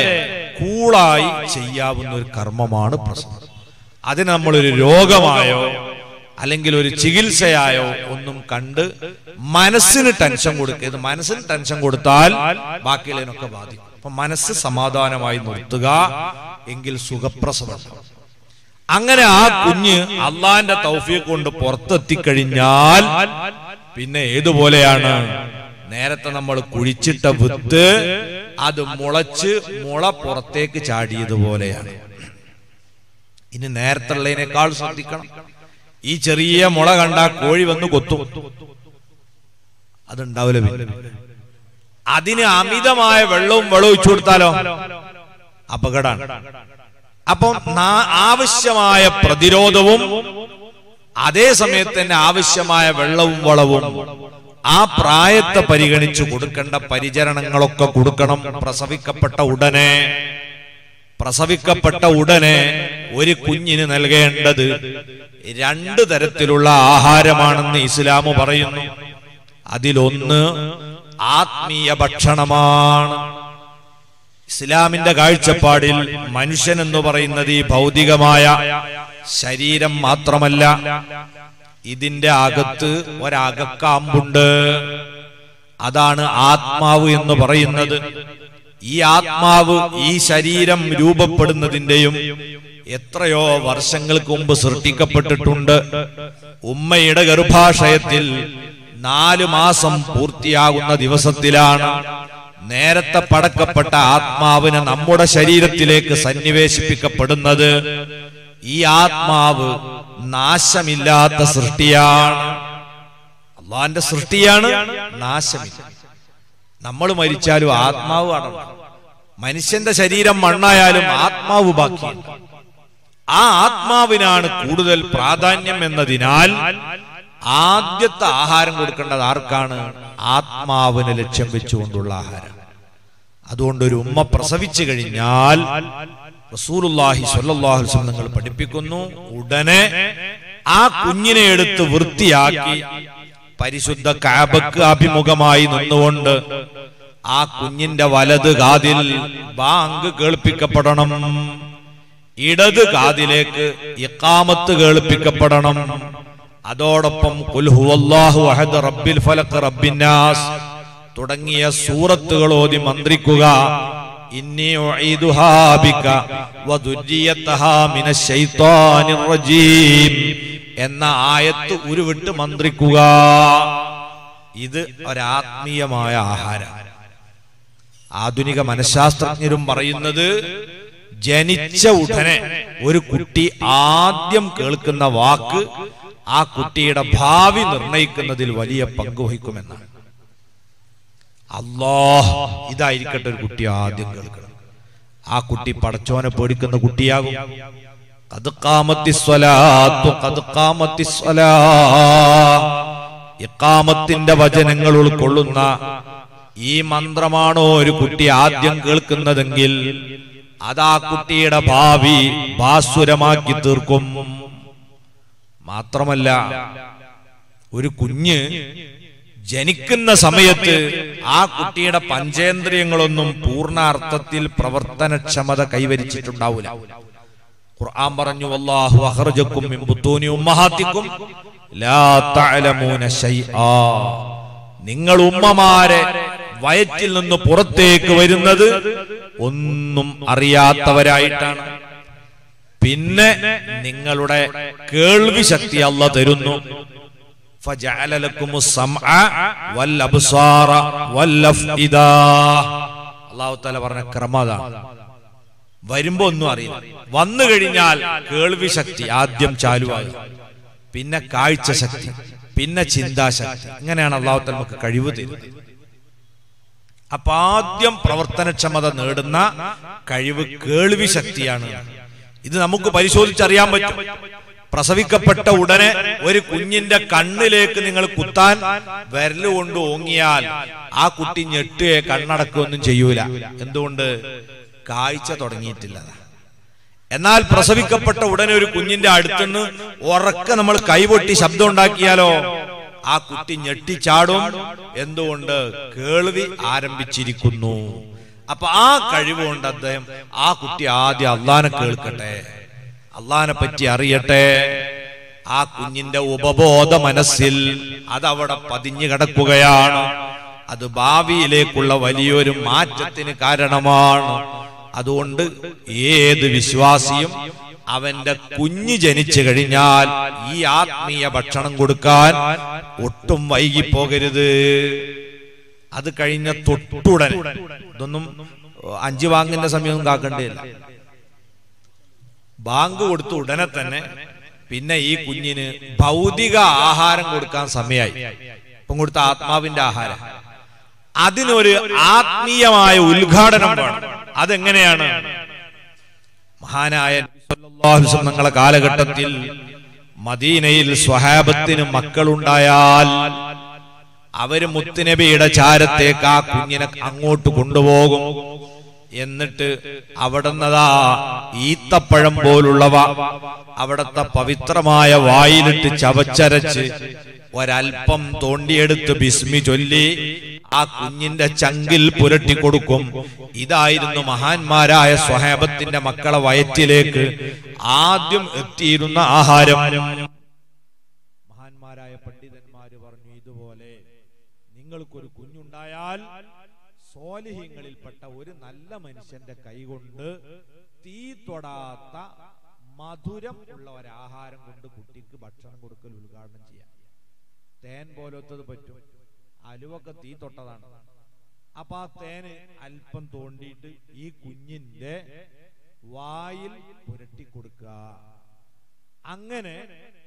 കൂളായി ചെയ്യാവുന്ന ഒരു കർമ്മമാണ് പ്രസവം. അതിന് നമ്മളൊരു രോഗമായോ അല്ലെങ്കിൽ ഒരു ചികിത്സയായോ ഒന്നും കണ്ട് മനസ്സിന് ടെൻഷൻ കൊടുക്കരുത്. മനസ്സിന് ടെൻഷൻ കൊടുത്താൽ ബാക്കിയുള്ളതിനൊക്കെ ബാധിക്കും. അപ്പൊ മനസ്സ് സമാധാനമായി നിർത്തുക, എങ്കിൽ സുഖപ്രസവം. അങ്ങനെ ആ കുഞ്ഞ് അള്ളാന്റെ തൗഫീഖ് കൊണ്ട് പുറത്തെത്തിക്കഴിഞ്ഞാൽ പിന്നെ ഏതുപോലെയാണ്? നേരത്തെ നമ്മൾ കുഴിച്ചിട്ട വിത്ത് അത് മുളച്ച് മുള പുറത്തേക്ക് ചാടിയതുപോലെയാണ്. ഇനി നേരത്തെ ഉള്ളതിനേക്കാൾ ശ്രദ്ധിക്കണം. ഈ ചെറിയ മുള കണ്ട കോഴി വന്ന് കൊത്തും, അതുണ്ടാവില്ല. അതിന് അമിതമായ വെള്ളവും ഒഴിച്ചു കൊടുത്താലോ അപകടമാണ്. അപ്പം ആവശ്യമായ പ്രതിരോധവും അതേ സമയത്ത് തന്നെ ആവശ്യമായ വെള്ളവും വളവും ആ പ്രായത്തെ പരിഗണിച്ച് കൊടുക്കേണ്ട പരിചരണങ്ങളൊക്കെ കൊടുക്കണം. പ്രസവിക്കപ്പെട്ട ഉടനെ ഒരു കുഞ്ഞിന് നൽകേണ്ടത് 2 തരത്തിലുള്ള ആഹാരമാണെന്ന് ഇസ്ലാം പറയുന്നു. അതിലൊന്ന് ആത്മീയ ഭക്ഷണമാണ്. ഇസ്ലാമിന്റെ കാഴ്ചപ്പാടിൽ മനുഷ്യൻ എന്ന് പറയുന്നത് ഈ ഭൗതികമായ ശരീരം മാത്രമല്ല, ഇതിന്റെ അകത്ത് ഒരകക്കാമ്പുണ്ട്. അതാണ് ആത്മാവ് എന്ന് പറയുന്നത്. ഈ ആത്മാവ് ഈ ശരീരം രൂപപ്പെടുന്നതിന്റെയും എത്രയോ വർഷങ്ങൾക്ക് മുമ്പ് സൃഷ്ടിക്കപ്പെട്ടിട്ടുണ്ട്. ഉമ്മയുടെ ഗർഭാശയത്തിൽ 4 മാസം പൂർത്തിയാകുന്ന ദിവസത്തിലാണ് നേരത്തെ പടക്കപ്പെട്ട ആത്മാവിനെ നമ്മുടെ ശരീരത്തിലേക്ക് സന്നിവേശിപ്പിക്കപ്പെടുന്നത്. ഈ ആത്മാവ് നാശമില്ലാത്ത സൃഷ്ടിയാണ്, അള്ളാന്റെ സൃഷ്ടിയാണ്, നാശമില്ല. നമ്മൾ മരിച്ചാലും ആത്മാവ് ആണ്. മനുഷ്യന്റെ ശരീരം മണ്ണായാലും ആത്മാവ് ബാക്കിയാണ്. ആ ആത്മാവിനാണ് കൂടുതൽ പ്രാധാന്യം എന്നതിനാൽ ആദ്യത്തെ ആഹാരം കൊടുക്കേണ്ടത് ആർക്കാണ്? ആത്മാവിനെ ലക്ഷ്യം വെച്ചുകൊണ്ടുള്ള ആഹാരം. അതുകൊണ്ട് ഒരു ഉമ്മ പ്രസവിച്ചു കഴിഞ്ഞാൽ റസൂലുള്ളാഹി സ്വല്ലല്ലാഹു അലൈഹി വസല്ലം നിങ്ങൾ പഠിപ്പിക്കുന്നു, ഉടനെ ആ കുഞ്ഞിനെ എടുത്ത് വൃത്തിയാക്കി പരിശുദ്ധ കഅബക്ക് അഭിമുഖമായി നിന്നുകൊണ്ട് ആ കുഞ്ഞിന്റെ വലത് കാതിൽ ബാങ്ക് കേൾപ്പിക്കപ്പെടണം, ഇടത് കാതിലേക്ക് ഇഖാമത്ത് കേൾപ്പിക്കപ്പെടണം. അതോടൊപ്പം ഖുൽ ഹുവല്ലാഹു അഹദ് റബ്ബിൽ ഫലഖ് റബ്ബിൻ നാസ് തുടങ്ങിയ സൂറത്തുകൾ ഓതി മന്ത്രിക്കുക. ഇന്നി ഉഈദുഹാ ബിക വദുരിയതഹാ മിനശ് ശൈത്വാനിർ റജീം എന്ന ആയത്ത് ഉരുവിട്ട് മന്ത്രിക്കുക. ഇത് ഒരാത്മീയമായ ആഹാരം. ആധുനിക മനഃശാസ്ത്രജ്ഞരും പറയുന്നത്, ജനിച്ച ഉടനെ ഒരു കുട്ടി ആദ്യം കേൾക്കുന്ന വാക്ക് ആ കുട്ടിയുടെ ഭാവി നിർണയിക്കുന്നതിൽ വലിയ പങ്ക് വഹിക്കുമെന്നാണ്. അല്ലാഹ് ഇതായിരിക്കട്ടെ ഒരു കുട്ടി ആദ്യം കേൾക്കണം. ആ കുട്ടി പടച്ചോനെ പേടിക്കുന്ന കുട്ടിയാകും. ഖദ് ഖാമത്തിസ് സ്വലാത്തു ഖദ് ഖാമത്തിസ് സ്വലാത്ത്, ഇഖാമത്തിന്റെ വചനങ്ങൾ ഉൾക്കൊള്ളുന്ന ഈ മന്ത്രമാണോ ഒരു കുട്ടി ആദ്യം കേൾക്കുന്നതെങ്കിൽ അതാ കുട്ടിയുടെ ഭാവി ഭാസുരമാക്കി തീർക്കും. മാത്രമല്ല, ഒരു കുഞ്ഞ് ജനിക്കുന്ന സമയത്ത് ആ കുട്ടിയുടെ പഞ്ചേന്ദ്രിയങ്ങളൊന്നും പൂർണ്ണ അർത്ഥത്തിൽ പ്രവർത്തനക്ഷമത കൈവരിച്ചിട്ടുണ്ടാവില്ല. ഖുർആൻ പറഞ്ഞു, വല്ലാഹു അഖ്റജക്കും മിൻ ബുത്തൂനി ഉമ്മഹാത്തിക്കും ലാ തഅലമൂന ശൈആ. നിങ്ങൾ ഉമ്മമാരെ വയറ്റിൽ നിന്ന് പുറത്തേക്ക് വരുന്നത് ഒന്നും അറിയാത്തവരായിട്ടാണ്. പിന്നെ നിങ്ങളുടെ കേൾവി ശക്തി അല്ലാഹു തരുന്നു. ഫജഅല ലക്കുമുസ് സമഅ വൽ അബ്സാറ വൽ അഫ്ഇദാ. അല്ലാഹു തആല പറഞ്ഞ ക്രമമാണ്. വരുമ്പോ ഒന്നും അറിയില്ല, വന്നു കഴിഞ്ഞാൽ കേൾവി ശക്തി ആദ്യം ചാലുവാകും, പിന്നെ കാഴ്ച ശക്തി, പിന്നെ ചിന്താശക്തി. ഇങ്ങനെയാണ് അല്ലാഹു തആല നമുക്ക് കഴിവ് തരുന്നത്. അപ്പൊ ആദ്യം പ്രവർത്തനക്ഷമത നേടുന്ന കഴിവ് കേൾവി ശക്തിയാണ്. ഇത് നമുക്ക് പരിശോധിച്ചറിയാൻ പറ്റും. പ്രസവിക്കപ്പെട്ട ഉടനെ ഒരു കുഞ്ഞിന്റെ കണ്ണിലേക്ക് നിങ്ങൾ കുത്താൻ വിരലുകൊണ്ട് ഓങ്ങിയാൽ ആ കുട്ടി ഞെട്ടുകയോ കണ്ണടക്കുകയൊന്നും ചെയ്യൂല. എന്തുകൊണ്ട്? കാഴ്ച തുടങ്ങിയിട്ടില്ല. എന്നാൽ പ്രസവിക്കപ്പെട്ട ഉടനെ ഒരു കുഞ്ഞിന്റെ അടുത്തുനിന്ന് ഉറക്കെ നമ്മൾ കൈപൊട്ടി ശബ്ദം ഉണ്ടാക്കിയാലോ ആ കുട്ടി ഞെട്ടിച്ചാടും. എന്തുകൊണ്ട്? കേൾവി ആരംഭിച്ചിരിക്കുന്നു. അപ്പൊ ആ കഴിവുകൊണ്ട് അദ്ദേഹം ആ കുട്ടി ആദ്യം അള്ളാനെ കേൾക്കട്ടെ, അള്ളാനെ പറ്റി അറിയട്ടെ. ആ കുഞ്ഞിന്റെ ഉപബോധ മനസ്സിൽ അതവിടെ പതിഞ്ഞു കിടക്കുകയാണ്. അത് ഭാവിയിലേക്കുള്ള വലിയൊരു മാറ്റത്തിന് കാരണമാണ്. അതുകൊണ്ട് ഏത് വിശ്വാസിയും അവന്റെ കുഞ്ഞ് ജനിച്ചു കഴിഞ്ഞാൽ ഈ ആത്മീയ ഭക്ഷണം കൊടുക്കാൻ ഒട്ടും വൈകിപ്പോകരുത്. അത് കഴിഞ്ഞ തൊട്ടുടൻ, ഇതൊന്നും 5 ബാങ്കിന്റെ സമയമൊന്നും കാക്കേണ്ടതില്ല. ബാങ്ക് കൊടുത്ത ഉടനെ തന്നെ പിന്നെ ഈ കുഞ്ഞിന് ഭൗതിക ആഹാരം കൊടുക്കാൻ സമയമായി. ഇപ്പം കൊടുത്ത ആത്മാവിന്റെ ആഹാരം, അതിനൊരു ആത്മീയമായ ഉദ്ഘാടനം വേണം. അതെങ്ങനെയാണ്? മഹാനായ തങ്ങളുടെ കാലഘട്ടത്തിൽ മദീനയിൽ സ്വഹാബത്തിന് മക്കളുണ്ടായാൽ അവര് മുത്തുനബിയുടെ ചാരത്തേക്ക് ആ കുഞ്ഞിനെ അങ്ങോട്ട് കൊണ്ടുപോകും. എന്നിട്ട് അവിടുന്നതാ ഈത്തപ്പഴം പോലുള്ളവ അവിടത്തെ പവിത്രമായ വായിലിട്ട് ചവച്ചരച്ച് ഒരൽപ്പം തോണ്ടിയെടുത്ത് ബിസ്മി ചൊല്ലി ആ കുഞ്ഞിന്റെ ചങ്കിൽ പുരട്ടിക്കൊടുക്കും. ഇതായിരുന്നു മഹാന്മാരായ സ്വഹാബത്തിന്റെ മക്കളെ വയറ്റിലേക്ക് ആദ്യം എത്തിയിരുന്ന ആഹാരം. മഹാന്മാരായ പണ്ഡിതന്മാര് പറഞ്ഞു, ഇതുപോലെ നിങ്ങൾക്കൊരു കുഞ്ഞുണ്ടായാൽ സ്വാലിഹീങ്ങളിൽപ്പെട്ട ഒരു നല്ല മനുഷ്യന്റെ കൈകൊണ്ട് തീ തൊടാത്ത മധുരം ഉള്ള ഒരാഹാരം കൊണ്ട് കുട്ടിക്ക് ഭക്ഷണം കൊടുക്കൽ ഉദ്ഘാടനം ചെയ്യാം. തേൻ പോലത്തത് പറ്റും, അലുവൊക്കെ തീ തൊട്ടതാണ്. അപ്പൊ ആ തേന് അല്പം തോണ്ടിയിട്ട് ഈ കുഞ്ഞിന്റെ വായിൽ പുരട്ടിക്കൊടുക്കുക. അങ്ങനെ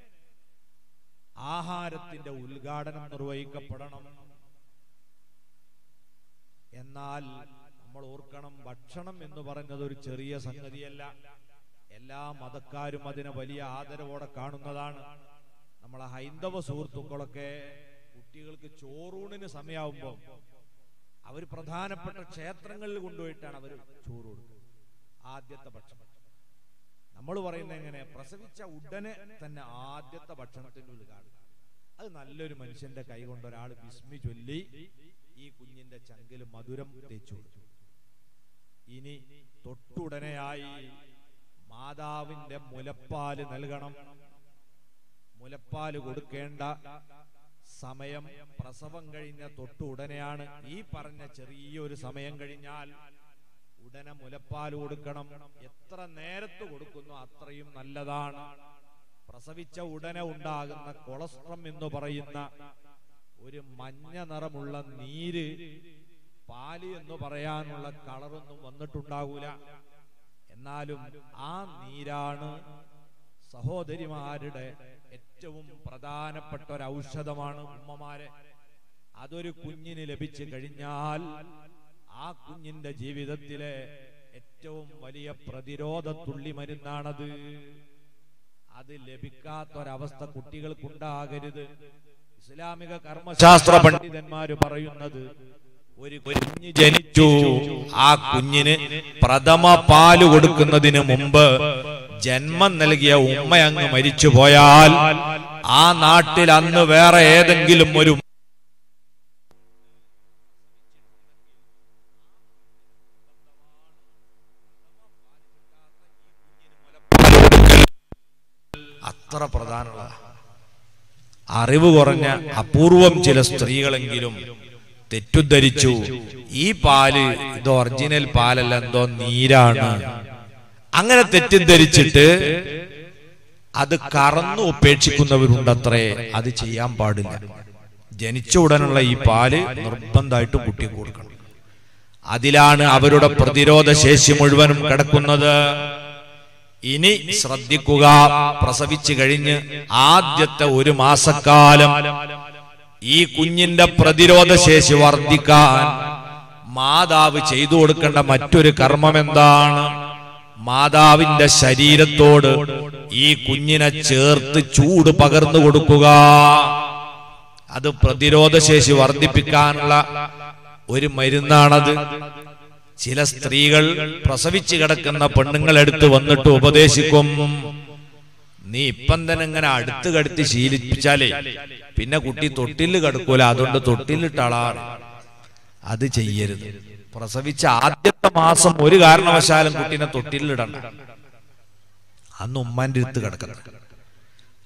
ആഹാരത്തിന്റെ ഉദ്ഘാടനം നിർവഹിക്കപ്പെടണം. എന്നാൽ നമ്മൾ ഓർക്കണം, ഭക്ഷണം എന്ന് പറയുന്നത് ഒരു ചെറിയ സംഗതിയല്ല. എല്ലാ മതക്കാരും അതിനെ വലിയ ആദരവോടെ കാണുന്നതാണ്. നമ്മളെ ഹൈന്ദവ സുഹൃത്തുക്കളൊക്കെ കുട്ടികൾക്ക് ചോറൂണിന് സമയമാകുമ്പോൾ അവർ പ്രധാനപ്പെട്ട ക്ഷേത്രങ്ങളിൽ കൊണ്ടുപോയിട്ടാണ് അവർ ചോറ് കൊടുക്കുന്നത്. ആദ്യത്തെ ഭക്ഷണം നമ്മൾ പറയുന്നത് എങ്ങനെ? പ്രസവിച്ച ഉടനെ തന്നെ ആദ്യത്തെ ഭക്ഷണത്തിന്റെ ഉദ്ഘാടനം. അത് നല്ലൊരു മനുഷ്യന്റെ കൈ കൊണ്ട് ഒരാൾ ബിസ്മി ചൊല്ലി ഈ കുഞ്ഞിന്റെ ചങ്കിൽ മധുരം തേച്ചു കൊടുത്തു. ഇനി തൊട്ടുടനെയായി മാതാവിന്റെ മുലപ്പാല് നൽകണം. മുലപ്പാല് കൊടുക്കേണ്ട സമയം പ്രസവം കഴിഞ്ഞ തൊട്ടുടനെയാണ്. ഈ പറഞ്ഞ ചെറിയൊരു സമയം കഴിഞ്ഞാൽ ഉടനെ മുലപ്പാല് കൊടുക്കണം. എത്ര നേരത്ത് കൊടുക്കുന്നു അത്രയും നല്ലതാണ്. പ്രസവിച്ച ഉടനെ ഉണ്ടാകുന്ന കൊളസ്ട്രം എന്ന് പറയുന്ന ഒരു മഞ്ഞ നിറമുള്ള നീര്, പാല് എന്ന് പറയാനുള്ള കളറൊന്നും വന്നിട്ടുണ്ടാകൂല. എന്നാലും ആ നീരാണ് സഹോദരിമാരുടെ ഏറ്റവും പ്രധാനപ്പെട്ട ഒരു ഔഷധമാണ്. ഉമ്മമാരെ, അതൊരു കുഞ്ഞിന് ലഭിച്ചു കഴിഞ്ഞാൽ ആ കുഞ്ഞിന്റെ ജീവിതത്തിലെ ഏറ്റവും വലിയ പ്രതിരോധ തുള്ളി മരുന്നാണത്. അത് ലഭിക്കാത്തൊരവസ്ഥ കുട്ടികൾക്കുണ്ടാകരുത്. ഇസ്ലാമിക കർമ്മശാസ്ത്ര പണ്ഡിതന്മാര് പറയുന്നത്, ഒരു കുഞ്ഞ് ജനിച്ചു, ആ കുഞ്ഞിന് പ്രഥമ പാല് കൊടുക്കുന്നതിന് മുമ്പ് ജന്മം നൽകിയ ഉമ്മ അങ്ങ് മരിച്ചു പോയാൽ ആ നാട്ടിൽ അന്ന് വേറെ ഏതെങ്കിലും ഒരു അത്ര പ്രധാനമുള്ള അറിവ് കുറഞ്ഞ അപൂർവം ചില സ്ത്രീകളെങ്കിലും തെറ്റുദ്ധരിച്ചു, ഈ പാല് ഇത് ഒറിജിനൽ പാലല്ല, എന്തോ നീരാണ്. അങ്ങനെ തെറ്റിദ്ധരിച്ചിട്ട് അത് കറന്നു ഉപേക്ഷിക്കുന്നവരുണ്ടത്രേ. അത് ചെയ്യാൻ പാടില്ല. ജനിച്ച ഉടനുള്ള ഈ പാല് നിർബന്ധമായിട്ടും കുട്ടിക്ക് കൊടുക്കണം. അതിലാണ് അവരുടെ പ്രതിരോധ ശേഷി മുഴുവനും കിടക്കുന്നത്. ഇനി ശ്രദ്ധിക്കുക, പ്രസവിച്ചു കഴിഞ്ഞ് ആദ്യത്തെ ഒരു മാസക്കാലം ഈ കുഞ്ഞിന്റെ പ്രതിരോധ ശേഷി വർദ്ധിക്കാൻ മാതാവ് ചെയ്തു കൊടുക്കേണ്ട മറ്റൊരു കർമ്മം എന്താണ്? മാതാവിന്റെ ശരീരത്തോട് ഈ കുഞ്ഞിനെ ചേർത്ത് ചൂട് പകർന്നു കൊടുക്കുക. അത് പ്രതിരോധ ശേഷി വർദ്ധിപ്പിക്കാനുള്ള ഒരു മരുന്നാണത്. ചില സ്ത്രീകൾ പ്രസവിച്ചു കിടക്കുന്ന പെണ്ണുങ്ങളെടുത്ത് വന്നിട്ട് ഉപദേശിക്കും, നീ ഇപ്പം തന്നെ ഇങ്ങനെ അടുത്ത് കടുത്ത് ശീലിപ്പിച്ചാലേ പിന്നെ കുട്ടി തൊട്ടില് കിടക്കൂല, അതുകൊണ്ട് തൊട്ടിലിട്ടാളാണ്. അത് ചെയ്യരുത്. പ്രസവിച്ച ആദ്യത്തെ മാസം ഒരു കാരണവശാലും കുട്ടീനെ തൊട്ടിലിടണ്ട. അന്ന് ഉമ്മാന്റെ അടുത്ത് കിടക്കണം.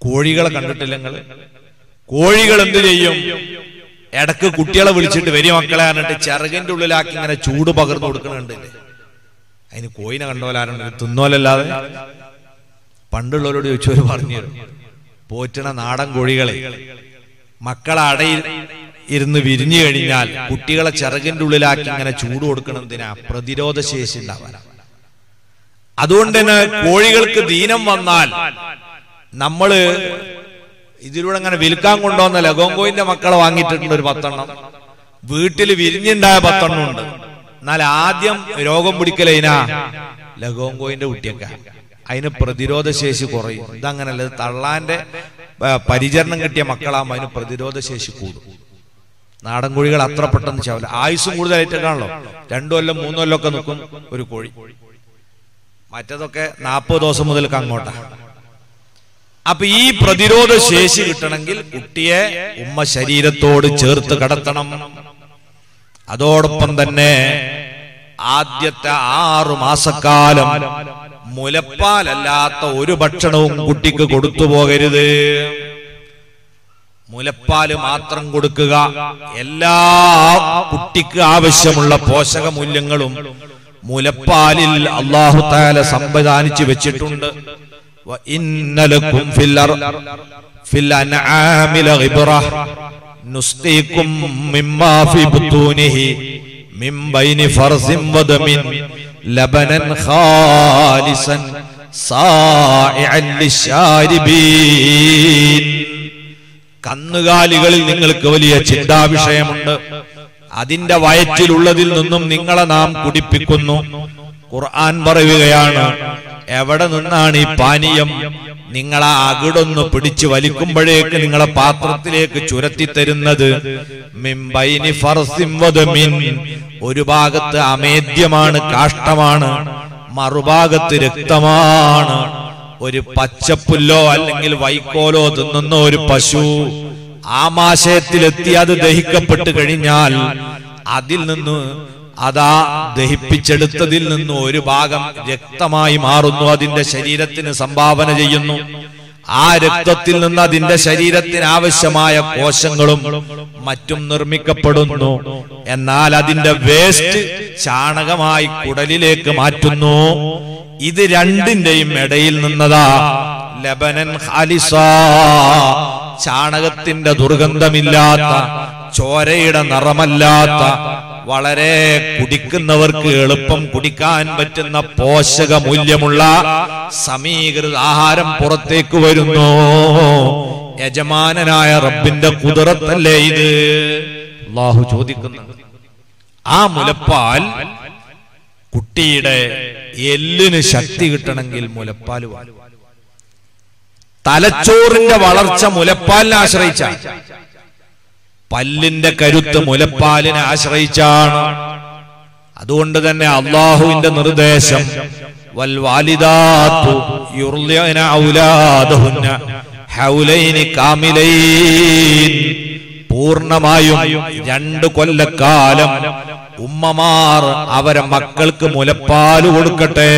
കോഴികളെ കണ്ടിട്ടില്ല നിങ്ങൾ? കോഴികൾ എന്ത് ചെയ്യും? ഇടക്ക് കുട്ടികളെ വിളിച്ചിട്ട് വരി മക്കളെ പറഞ്ഞിട്ട് ചിറകിന്റെ ഉള്ളിലാക്കി ഇങ്ങനെ ചൂട് പകർന്നു കൊടുക്കണുണ്ടല്ലേ. അതിന് കോയിനെ കണ്ടോലാരുണ്ട്, തിന്നോലല്ലാതെ. പണ്ടുള്ളവരോട് ചോദിച്ചവര് പറഞ്ഞു തരും, പോറ്റണ നാടൻ കോഴികളെ മക്കളെ അടയിൽ ഇരുന്ന് വിരിഞ്ഞു കഴിഞ്ഞാൽ കുട്ടികളെ ചിറകിന്റെ ഉള്ളിലാക്കി ഇങ്ങനെ ചൂട് കൊടുക്കണതിനാ, പ്രതിരോധ ശേഷി ഉണ്ടാവാൻ. അതുകൊണ്ട് തന്നെ കോഴികൾക്ക് ദീനം വന്നാൽ നമ്മള് ഇതിലൂടെ അങ്ങനെ വിൽക്കാൻ കൊണ്ടുവന്ന ലഗോങ്കോയിന്റെ മക്കളെ വാങ്ങിയിട്ടുണ്ട് ഒരു 10 എണ്ണം. വീട്ടിൽ വിരിഞ്ഞുണ്ടായ 10 എണ്ണം ഉണ്ട്. എന്നാൽ ആദ്യം രോഗം പിടിക്കലതിനാ ലഗോങ്കോയിന്റെ കുട്ടിയൊക്കെ. അതിന് പ്രതിരോധ ശേഷി കുറയും. ഇതങ്ങനല്ല, തള്ളാന്റെ പരിചരണം കിട്ടിയ മക്കളാകുമ്പോൾ അതിന് പ്രതിരോധ ശേഷി കൂടും. നാടൻ കോഴികൾ അത്ര പെട്ടെന്ന് ചാവില്ല. ആയുസ്സും കൂടുതലായിട്ടാണല്ലോ. 2 കൊല്ലം 3 കൊല്ലം ഒക്കെ നിൽക്കും ഒരു കോഴി. മറ്റതൊക്കെ 40 ദിവസം മുതൽക്ക് അങ്ങോട്ടാണ്. അപ്പൊ ഈ പ്രതിരോധ ശേഷി കിട്ടണമെങ്കിൽ കുട്ടിയെ ഉമ്മ ശരീരത്തോട് ചേർത്ത് കടത്തണം. അതോടൊപ്പം തന്നെ ആദ്യത്തെ 6 മാസക്കാലം മുലപ്പാലല്ലാത്ത ഒരു ഭക്ഷണവും കുട്ടിക്ക് കൊടുത്തു പോകരുത്. മുലപ്പാല് മാത്രം കൊടുക്കുക. എല്ലാ കുട്ടിക്ക് ആവശ്യമുള്ള പോഷക മൂല്യങ്ങളും മുലപ്പാലിൽ അല്ലാഹു തആല സംവിധാനിച്ചു വെച്ചിട്ടുണ്ട്. وَإِنَّ لَكُمْ فِي الْأَنْعَامِ لَعِبْرَةً نُسْقِيكُم مِّمَّا فِي بُطُونِهِ مِن بَيْنِ فَرْثٍ وَدَمٍ لَبَنًا خَالِصًا سَائِغًا لِلشَّارِبِينَ. കന്നുകാലികളിൽ നിങ്ങൾക്ക് വലിയ ചിന്താവിഷയമുണ്ട്. അതിന്റെ വയറ്റിലുള്ളതിൽ നിന്നും നിങ്ങളെ നാം കുടിപ്പിക്കുന്നു. ഖുർആൻ പറയുകയാണ്, എവിടെ നിന്നാണ് ഈ പാനീയം? നിങ്ങളെ അകിടൊന്ന് പിടിച്ചു വലിക്കുമ്പോഴേക്ക് നിങ്ങളെ പാത്രത്തിലേക്ക് ചുരത്തി തരുന്നത് മിംബൈനി ഫർസിം വദമിൻ. ഒരു ഭാഗത്ത് അമേദ്യമാണ്, കാഷ്ടമാണ്, മറുഭാഗത്ത് രക്തമാണ്. ഒരു പച്ചപ്പുല്ലോ അല്ലെങ്കിൽ വൈക്കോലോ തിന്നുന്ന ഒരു പശു ആമാശയത്തിലെത്തി അത് ദഹിക്കപ്പെട്ട് കഴിഞ്ഞാൽ അതിൽ നിന്ന് അതാ ദഹിപ്പിച്ചെടുത്തതിൽ നിന്ന് ഒരു ഭാഗം രക്തമായി മാറുന്നു, അതിന്റെ ശരീരത്തിന് സംഭാവന ചെയ്യുന്നു. ആ രക്തത്തിൽ നിന്ന് അതിന്റെ ശരീരത്തിന് ആവശ്യമായ കോശങ്ങളും മറ്റും നിർമ്മിക്കപ്പെടുന്നു. എന്നാൽ അതിന്റെ വേസ്റ്റ് ചാണകമായി കുടലിലേക്ക് മാറ്റുന്നു. ഇത് രണ്ടിന്റെയും ഇടയിൽ നിന്നതാ ലബനൻ ഖാലിസ, ചാണകത്തിന്റെ ദുർഗന്ധമില്ലാത്ത, ചോരയുടെ നിറമല്ലാത്ത, വളരെ കുടിക്കുന്നവർക്ക് എളുപ്പം കുടിക്കാൻ പറ്റുന്ന പോഷക മൂല്യമുള്ള സമീകൃത ആഹാരം പുറത്തേക്ക് വരുന്നു. യജമാനനായ റബ്ബിന്റെ ഖുദ്റത്തല്ലേ ഇത്? അല്ലാഹു ചോദിക്കുന്നു. ആ മുലപ്പാൽ കുട്ടിയുടെ എല്ലിന് ശക്തി കിട്ടണമെങ്കിൽ മുലപ്പാൽ വേണം. തലച്ചോറിന്റെ വളർച്ച മുലപ്പാലിനെ ആശ്രയിച്ച, പല്ലിന്റെ കരുത്ത് മുലപ്പാലിനെ ആശ്രയിച്ചാണ്. അതുകൊണ്ട് തന്നെ അല്ലാഹുവിന്റെ നിർദ്ദേശം വൽ വാലിദാതു യുർദിഅന ഔലാദഹുന്ന ഹൗലൈനി കാമിലൈൻ, പൂർണ്ണമായും 2 കൊല്ലക്കാലം ഉമ്മമാർ അവരെ മക്കൾക്ക് മുലപ്പാല് കൊടുക്കട്ടെ.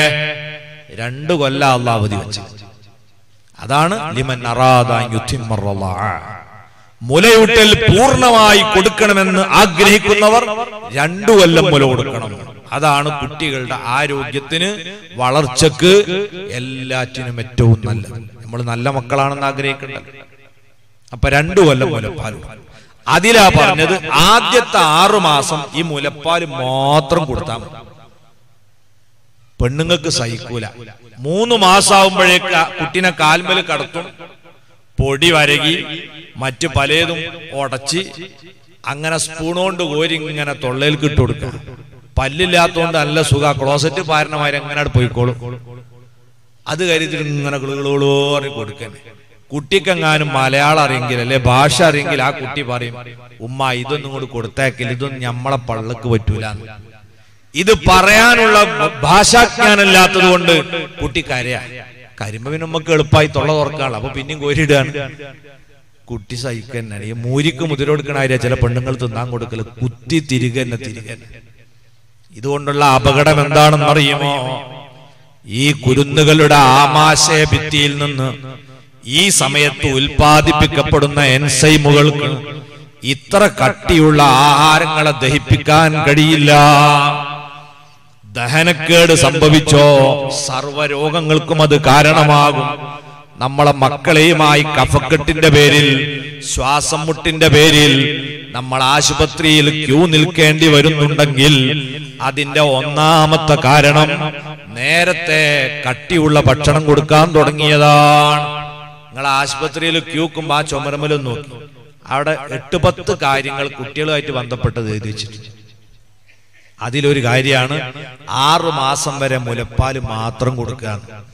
2 കൊല്ലം അല്ലാഹു അവധി വെച്ചു. അതാണ് ലിമൻ അറാദ യുതിമ്മ റളാഅ. മുലയൂട്ടൽ പൂർണ്ണമായി കൊടുക്കണമെന്ന് ആഗ്രഹിക്കുന്നവർ 2 കൊല്ലം മുല കൊടുക്കണം. അതാണ് കുട്ടികളുടെ ആരോഗ്യത്തിന്, വളർച്ചക്ക്, എല്ലാറ്റിനും ഏറ്റവും നല്ലത്. നമ്മൾ നല്ല മക്കളാണെന്ന് ആഗ്രഹിക്കണ്ട. അപ്പൊ 2 കൊല്ലം മുലപ്പാൽ. അതിലാ പറഞ്ഞത് ആദ്യത്തെ 6 മാസം ഈ മുലപ്പാൽ മാത്രം കൊടുത്താൽ മതി. പെണ്ണുങ്ങൾക്ക് സഹിക്കൂല. 3 മാസമാകുമ്പോഴേക്ക് കുട്ടിനെ കാൽമേൽ കടത്തും, പൊടി വരകി മറ്റു പലതും ഉടച്ച് അങ്ങനെ സ്പൂണുകൊണ്ട് കോരി ഇങ്ങനെ തൊള്ളയിലേക്ക് ഇട്ട് കൊടുക്കുക. പല്ലില്ലാത്തതുകൊണ്ട് നല്ല സുഖ, ക്ലോസറ്റ് പാരണമാര് എങ്ങനെ പോയിക്കോളും. അത് കരുതിട്ട് ഇങ്ങനെ കിളുകളോറി കൊടുക്കണേ. കുട്ടിക്കെങ്ങാനും മലയാളം അറിയെങ്കിൽ അല്ലെ ഭാഷ അറിയെങ്കിൽ ആ കുട്ടി പറയും, ഉമ്മ ഇതൊന്നും കൂടി കൊടുത്തേക്കില്ല, ഇതൊന്നും ഞമ്മളെ പള്ളക്ക് പറ്റൂല. ഇത് പറയാനുള്ള ഭാഷാജ്ഞാനമില്ലാത്തത് കൊണ്ട് കുട്ടി കരയാ. കരിമ്പോ പിന്നെ നമുക്ക് എളുപ്പമായി തൊള്ള തുറക്കാണ്. അപ്പൊ പിന്നെയും കോരിയിടാണ്. കുട്ടി സഹിക്കന്നെ. ഈ മൂരിക്ക് മുതിരൊടുക്കണാര്യ ചില പെണ്ണുങ്ങൾ തിന്നാൻ കൊടുക്കല്, കുത്തി തിരികെ. ഇതുകൊണ്ടുള്ള അപകടം എന്താണെന്ന് അറിയുമോ? ഈ കുരുന്നുകളുടെ ആമാശയ ഭിത്തിയിൽ നിന്ന് ഈ സമയത്ത് ഉൽപ്പാദിപ്പിക്കപ്പെടുന്ന എൻസൈമുകൾക്ക് ഇത്ര കട്ടിയുള്ള ആഹാരങ്ങളെ ദഹിപ്പിക്കാൻ കഴിയില്ല. ദഹനക്കേട് സംഭവിച്ചോ സർവ്വരോഗങ്ങൾക്കും അത് കാരണമാകും. നമ്മളെ മക്കളെയുമായി കഫക്കെട്ടിന്റെ പേരിൽ, ശ്വാസം മുട്ടിന്റെ പേരിൽ നമ്മൾ ആശുപത്രിയിൽ ക്യൂ നിൽക്കേണ്ടി വരുന്നുണ്ടെങ്കിൽ അതിന്റെ ഒന്നാമത്തെ കാരണം നേരത്തെ കട്ടിയുള്ള ഭക്ഷണം കൊടുക്കാൻ തുടങ്ങിയതാണ്. നിങ്ങൾ ആശുപത്രിയിൽ ക്യൂക്കുമ്പോ ആ ചുമരമലും നോക്കി, അവിടെ 8-10 കാര്യങ്ങൾ കുട്ടികളുമായിട്ട് ബന്ധപ്പെട്ടത് എഴുതി വെച്ചിട്ടുണ്ട്. അതിലൊരു കാര്യമാണ് 6 മാസം വരെ മുലപ്പാല് മാത്രം കൊടുക്കുക.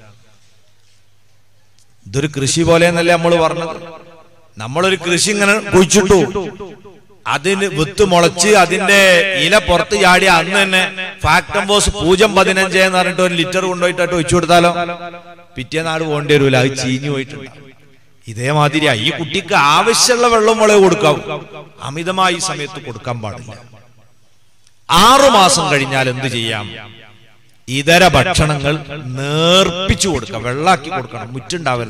ഇതൊരു കൃഷി പോലെ എന്നല്ലേ നമ്മൾ പറഞ്ഞത്. നമ്മളൊരു കൃഷി ഇങ്ങനെ കുഴിച്ചിട്ടു, അതിന് വിത്ത് മുളച്ച് അതിന്റെ ഇല പുറത്ത് ചാടിയ അന്ന് തന്നെ ഫാക്ടംബോസ് 0.15 എന്ന് പറഞ്ഞിട്ട് 1 ലിറ്റർ കൊണ്ടുപോയിട്ടോ ഒഴിച്ചു കൊടുത്താലോ പിറ്റേനാട് പോകേണ്ടി വരൂല, അത് ചീഞ്ഞു പോയിട്ടുണ്ട്. ഇതേമാതിരിയാ ഈ കുട്ടിക്ക് ആവശ്യമുള്ള വെള്ളം മുളക് കൊടുക്കാവൂ, അമിതമായി ഈ സമയത്ത് കൊടുക്കാൻ പാടില്ല. 6 മാസം കഴിഞ്ഞാൽ എന്ത് ചെയ്യാം? ഇതര ഭക്ഷണങ്ങൾ നേർപ്പിച്ചു കൊടുക്കാം, വെള്ളാക്കി കൊടുക്കണം, മുറ്റുണ്ടാവില്ല.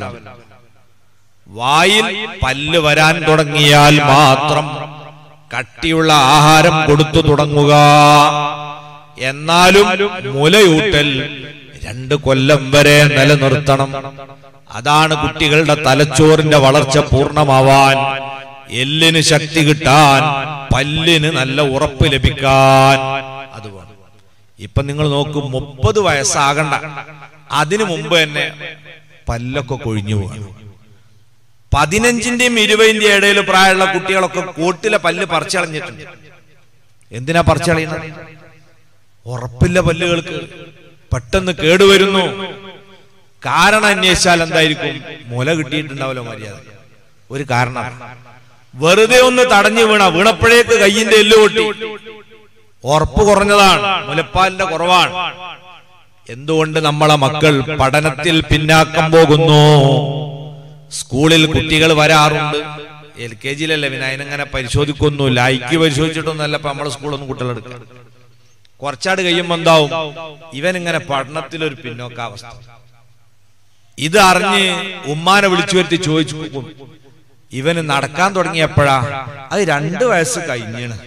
വായിൽ പല്ല് വരാൻ തുടങ്ങിയാൽ മാത്രം കട്ടിയുള്ള ആഹാരം കൊടുത്തു തുടങ്ങുക. എന്നാലും മുലയൂട്ടൽ 2 കൊല്ലം വരെ നിലനിർത്തണം. അതാണ് കുട്ടികളുടെ തലച്ചോറിന്റെ വളർച്ച പൂർണ്ണമാവാൻ, എല്ലിന് ശക്തി കിട്ടാൻ, പല്ലിന് നല്ല ഉറപ്പ് ലഭിക്കാൻ. അതുപോലെ ഇപ്പൊ നിങ്ങൾ നോക്കൂ, 30 വയസ്സാകണ്ട, അതിനു മുമ്പ് തന്നെ പല്ലൊക്കെ കൊഴിഞ്ഞു പോവാണ്. 15-ന്റെയും 20-ന്റെയും ഇടയിൽ പ്രായമുള്ള കുട്ടികളൊക്കെ കൂട്ടിലെ പല്ല് പറിച്ചളഞ്ഞിട്ടുണ്ട്. എന്തിനാ പറിച്ചളയുന്നത്? ഉറപ്പില്ല പല്ലുകൾക്ക്, പെട്ടെന്ന് കേടുവരുന്നു. കാരണം അന്വേഷിച്ചാൽ എന്തായിരിക്കും? മുല കിട്ടിയിട്ടുണ്ടാവല്ലോ മര്യാദ. ഒരു കാരണം വെറുതെ ഒന്ന് തടഞ്ഞു വീണപ്പോഴേക്ക് കയ്യിന്റെ എല്ല് പൊട്ടി, ഉറപ്പ് കുറഞ്ഞതാണ്, മുലപ്പാലിന്റെ കുറവാണ്. എന്തുകൊണ്ട് നമ്മളെ മക്കൾ പഠനത്തിൽ പിന്നാക്കം പോകുന്നു? സ്കൂളിൽ കുട്ടികൾ വരാറുണ്ട്, LKG-യിലല്ലേ, പിന്നെ അതിനെങ്ങനെ പരിശോധിക്കൊന്നുമില്ല, ഐക്യ പരിശോധിച്ചിട്ടൊന്നല്ല ഇപ്പൊ നമ്മളെ സ്കൂളൊന്നും കുട്ടികളെടുക്കുക. കുറച്ചാട് കഴിയുമ്പോ എന്താവും? ഇവനിങ്ങനെ പഠനത്തിലൊരു പിന്നോക്കാവസ്ഥ. ഇത് അറിഞ്ഞ് ഉമ്മാനെ വിളിച്ചു വരുത്തി ചോദിച്ചു, ഇവന് നടക്കാൻ തുടങ്ങിയപ്പോഴാ? അത് 2 വയസ്സ് കഴിഞ്ഞാണ്.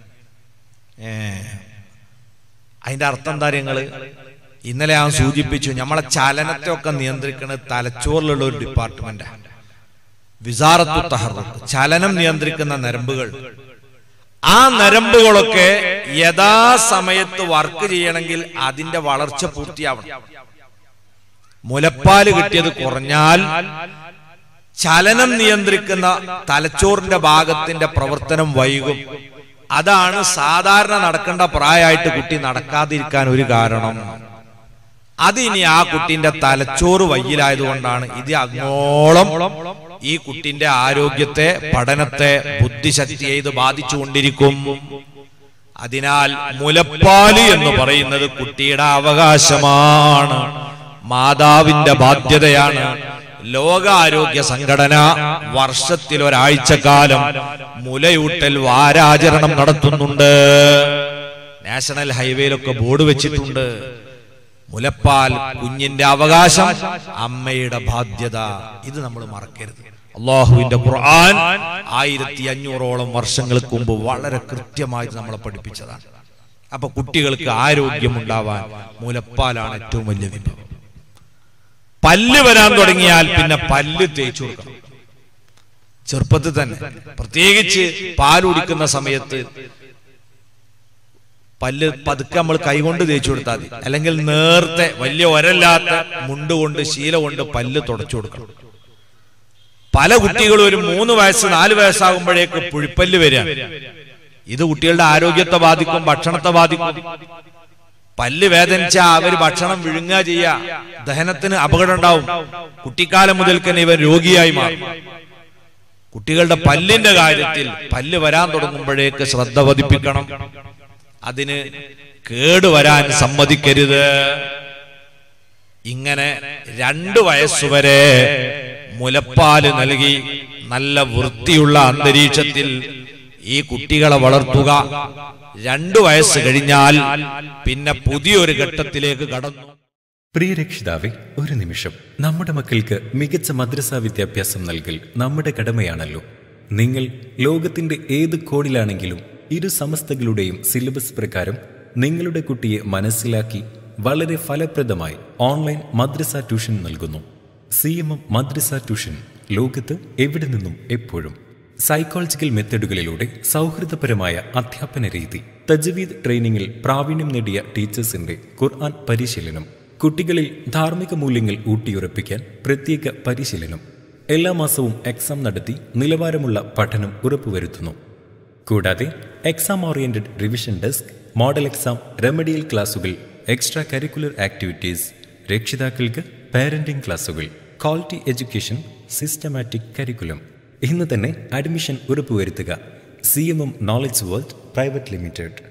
അതിന്റെ അർത്ഥം എന്താ? നിങ്ങള് ഇന്നലെ ഞാൻ സൂചിപ്പിച്ചു, നമ്മളെ ചലനത്തെ ഒക്കെ നിയന്ത്രിക്കുന്നത് തലച്ചോറിലുള്ള ഒരു ഡിപ്പാർട്ട്മെന്റാണ്, വിസാറത്തു തഹറുക്ക്, ചലനം നിയന്ത്രിക്കുന്ന നരമ്പുകൾ. ആ നരമ്പുകളൊക്കെ യഥാസമയത്ത് വർക്ക് ചെയ്യണമെങ്കിൽ അതിന്റെ വളർച്ച പൂർത്തിയാവണം. മുലപ്പാല് കിട്ടിയത് കുറഞ്ഞാൽ ചലനം നിയന്ത്രിക്കുന്ന തലച്ചോറിന്റെ ഭാഗത്തിന്റെ പ്രവർത്തനം വൈകും. അതാണ് സാധാരണ നടക്കേണ്ട പ്രായമായിട്ട് കുട്ടി നടക്കാതിരിക്കാൻ ഒരു കാരണം. അതിനി ആ കുട്ടിന്റെ തലച്ചോറ് വയ്യിലായതുകൊണ്ടാണ്. ഇത് അങ്ങോളം ഈ കുട്ടിന്റെ ആരോഗ്യത്തെ, പഠനത്തെ, ബുദ്ധിശക്തിയെ ഇത് ബാധിച്ചുകൊണ്ടിരിക്കും. അതിനാൽ മുലപ്പാല് എന്ന് പറയുന്നത് കുട്ടിയുടെ അവകാശമാണ്, മാതാവിന്റെ ബാധ്യതയാണ്. ലോകാരോഗ്യ സംഘടന വർഷത്തിൽ ഒരാഴ്ചക്കാലം മുലയൂട്ടൽ വാരാചരണം നടത്തുന്നുണ്ട്. നാഷണൽ ഹൈവേയിലൊക്കെ ബോർഡ് വെച്ചിട്ടുണ്ട്. മുലപ്പാൽ കുഞ്ഞിന്റെ അവകാശം, അമ്മയുടെ ബാധ്യത. ഇത് നമ്മൾ മറക്കരുത്. അല്ലാഹുവിന്റെ ഖുർആൻ 1500ഓളം വർഷങ്ങൾക്ക് മുമ്പ് വളരെ കൃത്യമായി നമ്മളെ പഠിപ്പിച്ചതാണ്. അപ്പൊ കുട്ടികൾക്ക് ആരോഗ്യമുണ്ടാവാൻ മുലപ്പാലാണ് ഏറ്റവും വലിയ വിഭവം. പല്ല് വരാൻ തുടങ്ങിയാൽ പിന്നെ പല്ല് തേച്ചു കൊടുക്കണം ചെറുപ്പത്തിൽ തന്നെ. പ്രത്യേകിച്ച് പാൽ കുടിക്കുന്ന സമയത്ത് പല്ല് പതുക്കെ നമ്മൾ കൈകൊണ്ട് തേച്ചു കൊടുത്താൽ മതി. അല്ലെങ്കിൽ നേരത്തെ വലിയ ഒരല്ലാത്ത മുണ്ടുകൊണ്ട്, ശീല കൊണ്ട് പല്ല് തുടച്ചു കൊടുക്കണം. പല കുട്ടികളും ഒരു 3 വയസ്സ് 4 വയസ്സാകുമ്പോഴേക്ക് പുഴിപ്പല്ല് വരിക. ഇത് കുട്ടികളുടെ ആരോഗ്യത്തെ ബാധിക്കും, ഭക്ഷണത്തെ ബാധിക്കും. പല്ല് വേദനിച്ച അവര് ഭക്ഷണം വിഴുങ്ങുക ചെയ്യുക, ദഹനത്തിന് അപകടം ഉണ്ടാവും. കുട്ടിക്കാലം മുതൽക്ക് തന്നെ ഇവൻ രോഗിയായി മാറും. കുട്ടികളുടെ പല്ലിന്റെ കാര്യത്തിൽ പല്ല് വരാൻ തുടങ്ങുമ്പോഴേക്ക് ശ്രദ്ധ പതിപ്പിക്കണം. അതിന് കേടുവരാൻ സമ്മതിക്കരുത്. ഇങ്ങനെ 2 വയസ്സുവരെ മുലപ്പാല് നൽകി നല്ല വൃത്തിയുള്ള അന്തരീക്ഷത്തിൽ ഈ കുട്ടികളെ വളർത്തുക. 2 വയസ്സ് കഴിഞ്ഞാൽ പിന്നെ പുതിയൊരു ഘട്ടത്തിലേക്ക് കടന്നു. പ്രിയ രക്ഷിതാവേ, ഒരു നിമിഷം. നമ്മുടെ മക്കൾക്ക് മികച്ച മദ്രസാ വിദ്യാഭ്യാസം നൽകൽ നമ്മുടെ കടമയാണല്ലോ. നിങ്ങൾ ലോകത്തിന്റെ ഏത് കോണിലാണെങ്കിലും ഇരു സമസ്തകളുടെയും സിലബസ് പ്രകാരം നിങ്ങളുടെ കുട്ടിയെ മനസ്സിലാക്കി വളരെ ഫലപ്രദമായി ഓൺലൈൻ മദ്രസ ട്യൂഷൻ നൽകുന്നു. CMM മദ്രസ ട്യൂഷൻ ലോകത്ത് എവിടെ നിന്നും എപ്പോഴും. സൈക്കോളജിക്കൽ മെത്തഡുകളിലൂടെ സൗഹൃദപരമായ അധ്യാപന രീതി, തജ്വീദ് ട്രെയിനിങ്ങിൽ പ്രാവീണ്യം നേടിയ ടീച്ചേഴ്സിന്റെ ഖുർആൻ പരിശീലനം, കുട്ടികളിൽ ധാർമ്മിക മൂല്യങ്ങൾ ഊട്ടിയുറപ്പിക്കാൻ പ്രത്യേക പരിശീലനം, എല്ലാ മാസവും എക്സാം നടത്തി നിലവാരമുള്ള പഠനം ഉറപ്പുവരുത്തുന്നു. കൂടാതെ exam oriented revision desk, model exam, remedial ക്ലാസുകൾ, എക്സ്ട്രാ കരിക്കുലർ ആക്ടിവിറ്റീസ്, രക്ഷിതാക്കൾക്ക് പാരന്റിംഗ് ക്ലാസുകൾ, ക്വാളിറ്റി എഡ്യൂക്കേഷൻ, സിസ്റ്റമാറ്റിക് കരിക്കുലം. ഇന്ന് തന്നെ അഡ്മിഷൻ ഉറപ്പുവരുത്തുക. CMM knowledge world private limited.